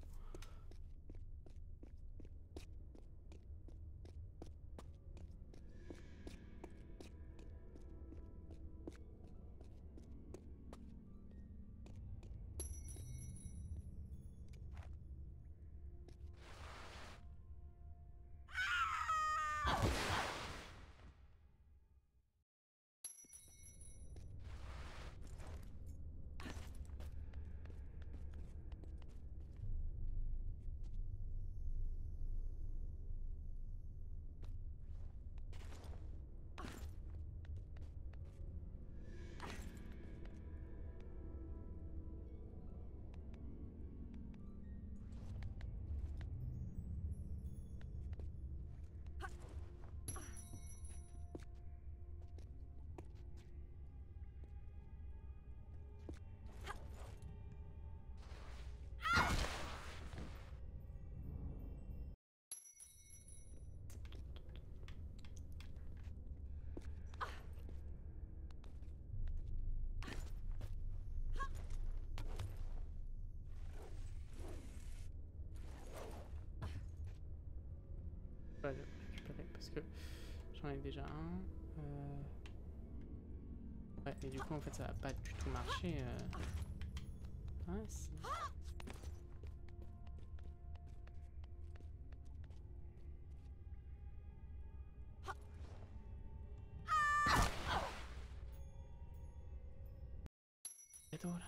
Je vais le récupérer parce que j'en ai déjà un. Ouais, et du coup en fait ça va pas du tout marcher. Ah si. C'est drôle.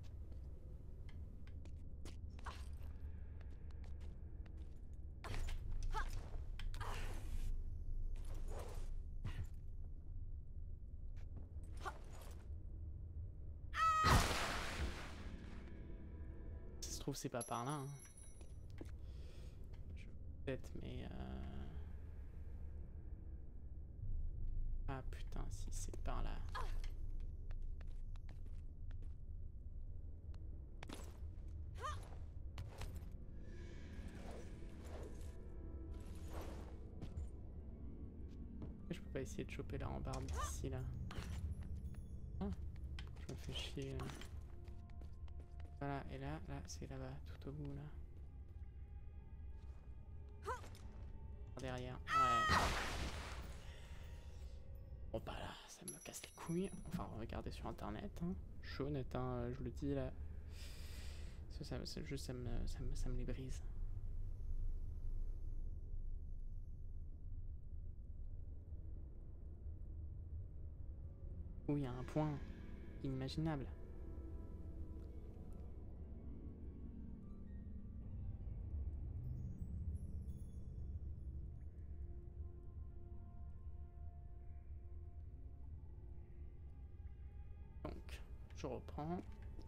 C'est pas par là. Hein. Peut-être, mais ah putain, si c'est par là. Je peux pas essayer de choper la rambarde d'ici là. Ah, je me fais chier. Voilà, et là c'est là-bas, tout au bout là. Derrière, ouais. Bon bah là, ça me casse les couilles. Enfin, regardez sur internet, hein. Je suis honnête, hein, je vous le dis là. Ça me les brise. Oui, il y a un point inimaginable. Je reprends.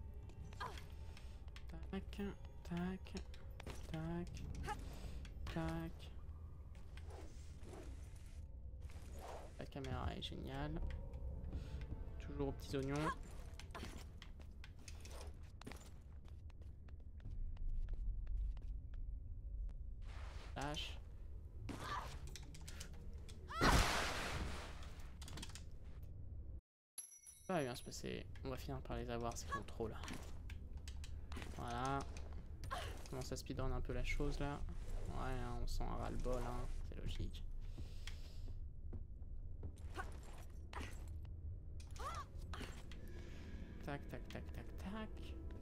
Tac, tac, tac, tac. La caméra est géniale. Toujours aux petits oignons. Lâche. Ça va bien se passer. On va finir par les avoir, ces contrôles. Voilà. On commence à speedrun un peu la chose là. Ouais, hein, on sent un ras-le-bol, hein. C'est logique. Tac, tac, tac, tac, tac.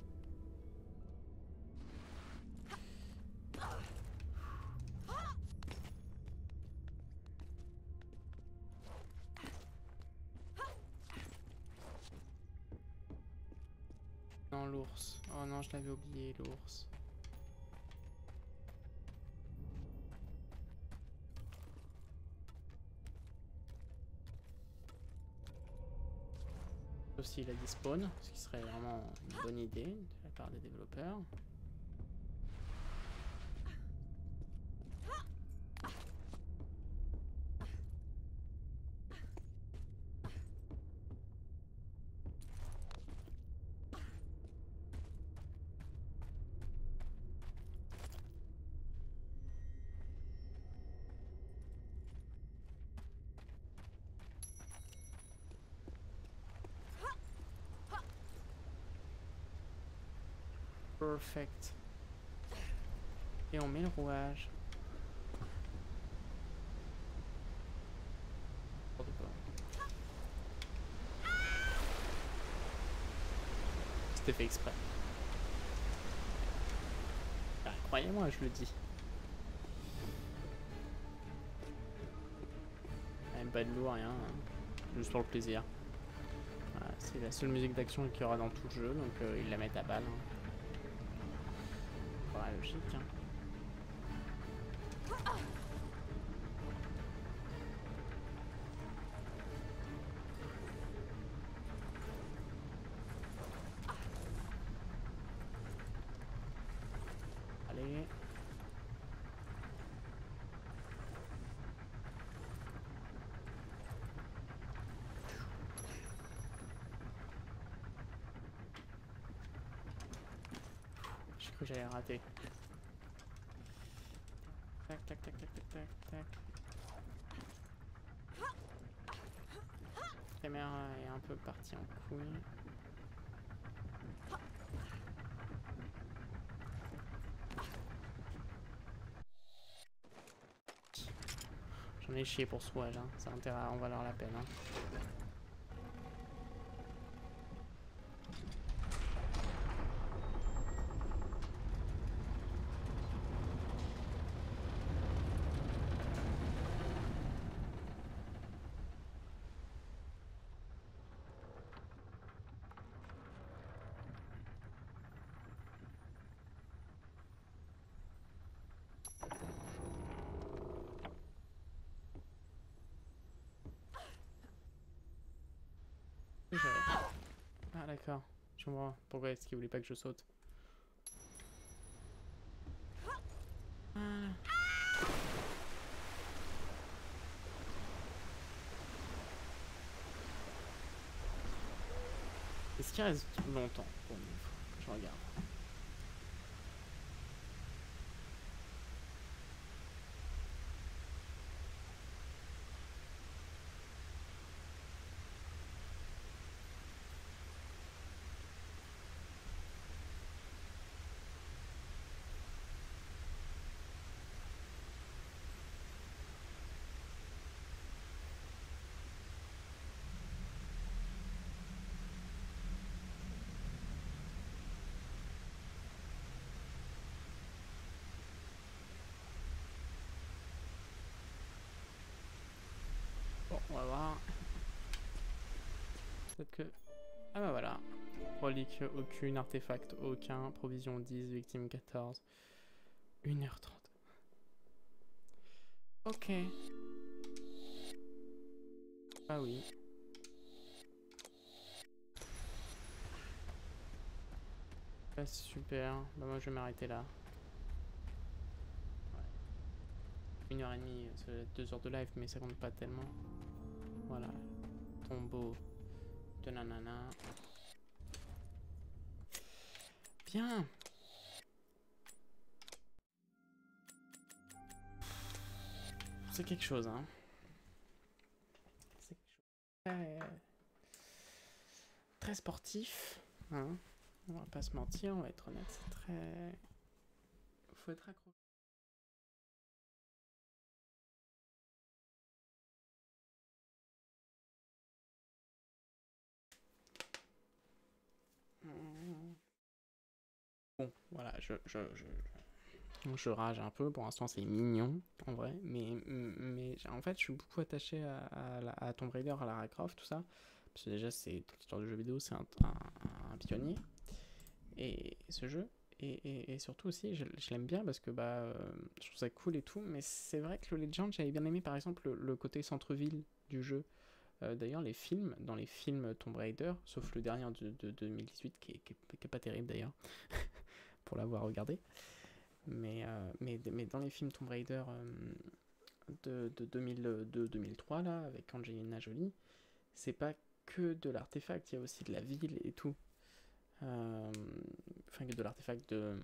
Non, l'ours. Oh non, je l'avais oublié, l'ours. Sauf s'il a dit spawn, ce qui serait vraiment une bonne idée de la part des développeurs. Perfect. Et on met le rouage. C'était fait exprès. Ah, croyez-moi, je le dis. Même pas de lourd, rien. Juste pour le plaisir. Voilà, c'est la seule musique d'action qu'il y aura dans tout le jeu, donc ils la mettent à balle. Hein. Voilà, logique. Hein. Allez. J'ai cru que j'allais rater. Tac, tac, tac, tac, tac, tac, tac. La caméra est un peu partie en couille. J'en ai chié pour ce rouage, hein. Ça a intérêt à en valoir la peine. Hein. Ah d'accord, je vois pourquoi est-ce qu'il voulait pas que je saute. Voilà. Est-ce qu'il reste longtemps pour nous? Je regarde. Bon, on va voir. Peut-être que... Ah bah voilà. Relique aucune, artefact aucun, provision 10, victime 14. 1h30. Ok. Ah oui. Ah, super. Bah moi je vais m'arrêter là. Ouais. 1h30, c'est 2 heures de live, mais ça compte pas tellement. Voilà. Tombeau de nanana. Bien. C'est quelque chose, hein. C'est quelque chose. Très sportif, hein. On va pas se mentir, on va être honnête, c'est très... Faut être accro. Bon, voilà, je rage un peu, pour l'instant c'est mignon, en vrai, mais en fait je suis beaucoup attaché à Tomb Raider, à Lara Croft, tout ça, parce que déjà c'est, dans l'histoire du jeu vidéo, c'est un pionnier, et ce jeu, et surtout aussi, je l'aime bien parce que bah, je trouve ça cool et tout, mais c'est vrai que le Legend, j'avais bien aimé par exemple le côté centre-ville du jeu. D'ailleurs, dans les films Tomb Raider, sauf le dernier de 2018, qui est pas terrible d'ailleurs, pour l'avoir regardé, mais dans les films Tomb Raider de 2002-2003, là, avec Angelina Jolie, c'est pas que de l'artefact, il y a aussi de la ville et tout. Enfin, de l'artefact de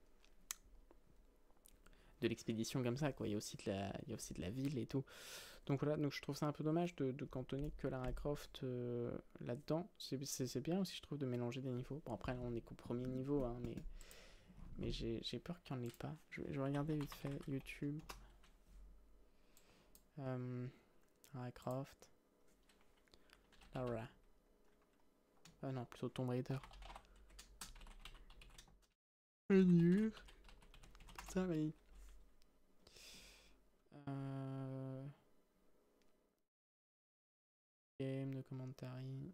l'expédition comme ça, quoi. Il y a aussi de la ville et tout. Donc voilà, donc je trouve ça un peu dommage de cantonner que Lara Croft là-dedans. C'est bien aussi, je trouve, de mélanger des niveaux. Bon, après, on est qu'au premier niveau, hein, mais j'ai peur qu'il n'y en ait pas. Je vais regarder vite fait YouTube. Lara Croft. Lara. Ah non, plutôt Tomb Raider. Nul. Sorry. Game de commentary.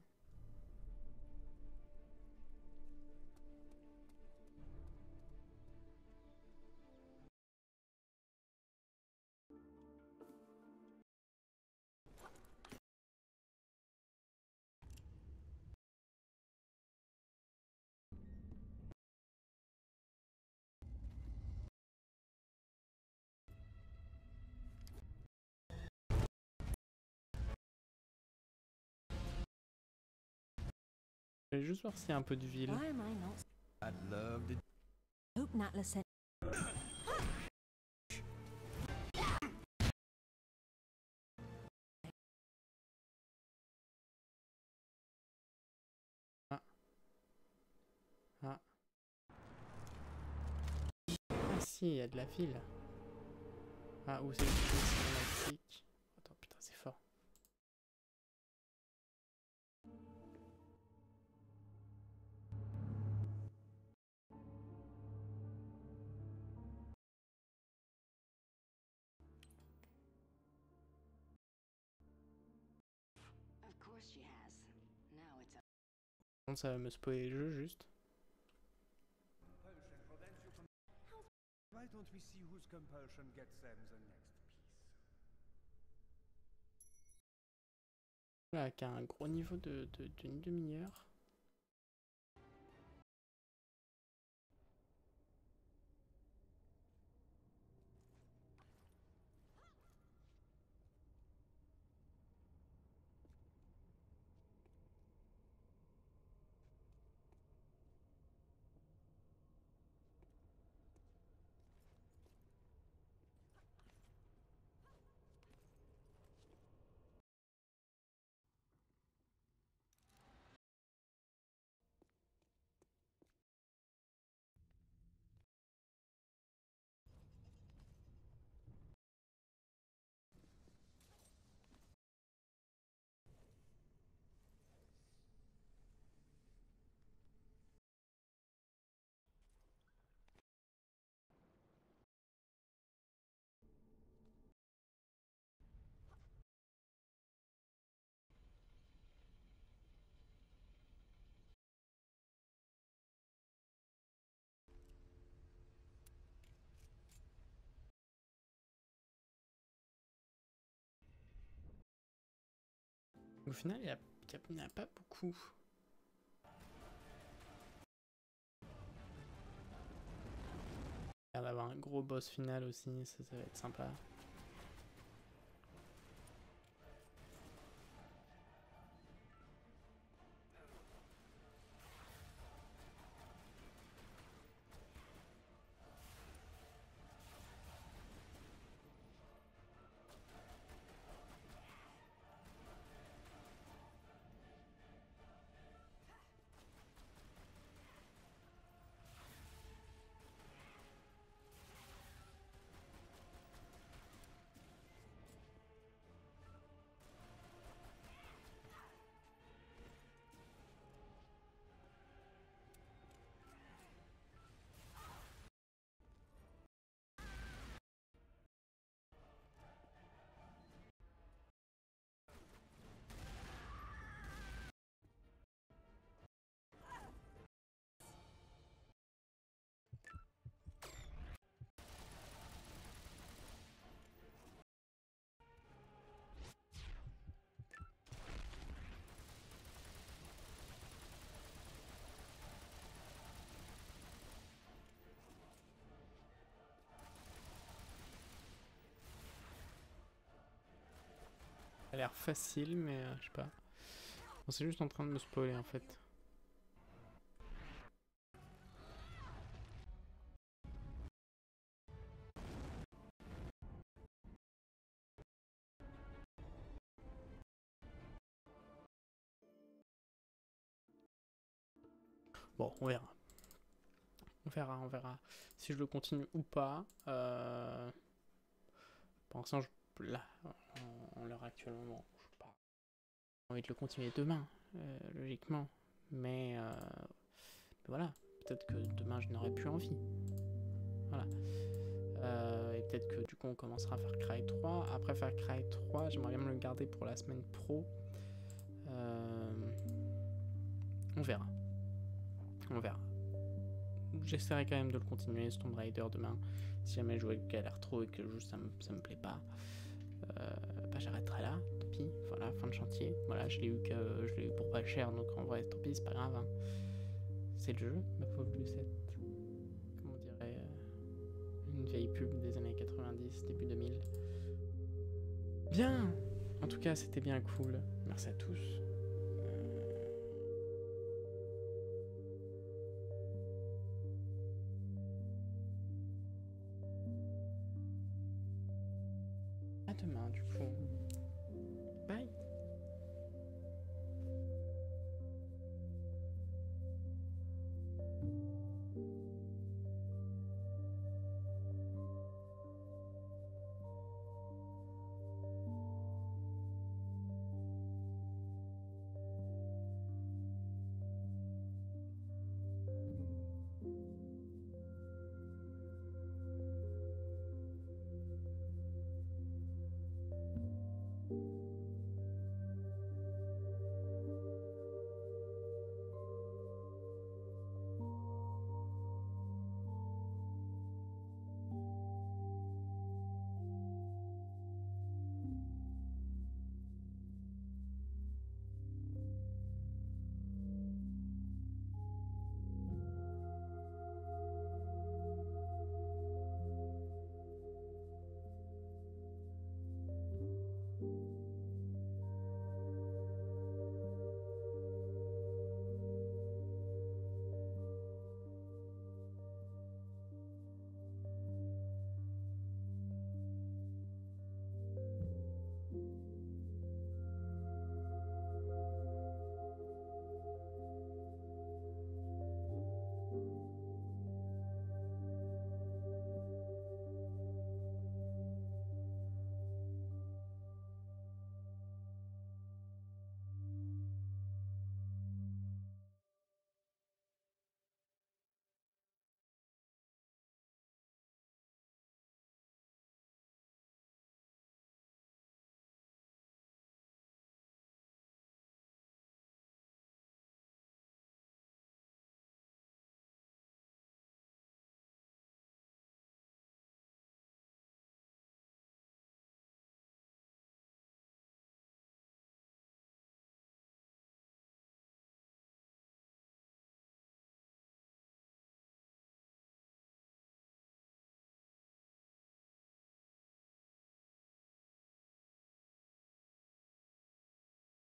Je vais juste voir s'il y a un peu de ville.
Why am I not?
I'd love to.
Hope Natla said.
Ah. Ah. Ah si, il y a de la ville. Ah, où c'est le cinématique. Attends, putain, c'est fort.
Of course she has. Now it's up.
Ça va me spoiler le jeu juste.
Why don't we see whose compulsion gets them the next piece?
Là, qui a un gros niveau d'une demi-heure. Au final, il n'y a pas beaucoup. Il y a d'avoir un gros boss final aussi, ça va être sympa. Ça a l'air facile, mais je sais pas. Bon, c'est juste en train de me spoiler en fait. Bon, on verra. on verra si je le continue ou pas. Pour l'instant, là, en l'heure actuellement, je n'ai pas envie de le continuer demain, logiquement. Mais voilà, peut-être que demain je n'aurai plus envie. Voilà. Et peut-être que du coup on commencera à Far Cry 3. Après Far Cry 3, j'aimerais bien me le garder pour la semaine pro. On verra. On verra. J'essaierai quand même de le continuer, ce Tomb Raider, demain. Si jamais je galère trop et que juste ça me plaît pas, bah j'arrêterai là, tant pis. Voilà, fin de chantier. Voilà, je l'ai eu pour pas cher, donc en vrai, tant pis, c'est pas grave. Hein. C'est le jeu, ma pauvre Lucette. Comme on dirait une vieille pub des années 90, début 2000. Bien! En tout cas, c'était bien cool. Merci à tous. À demain, du coup.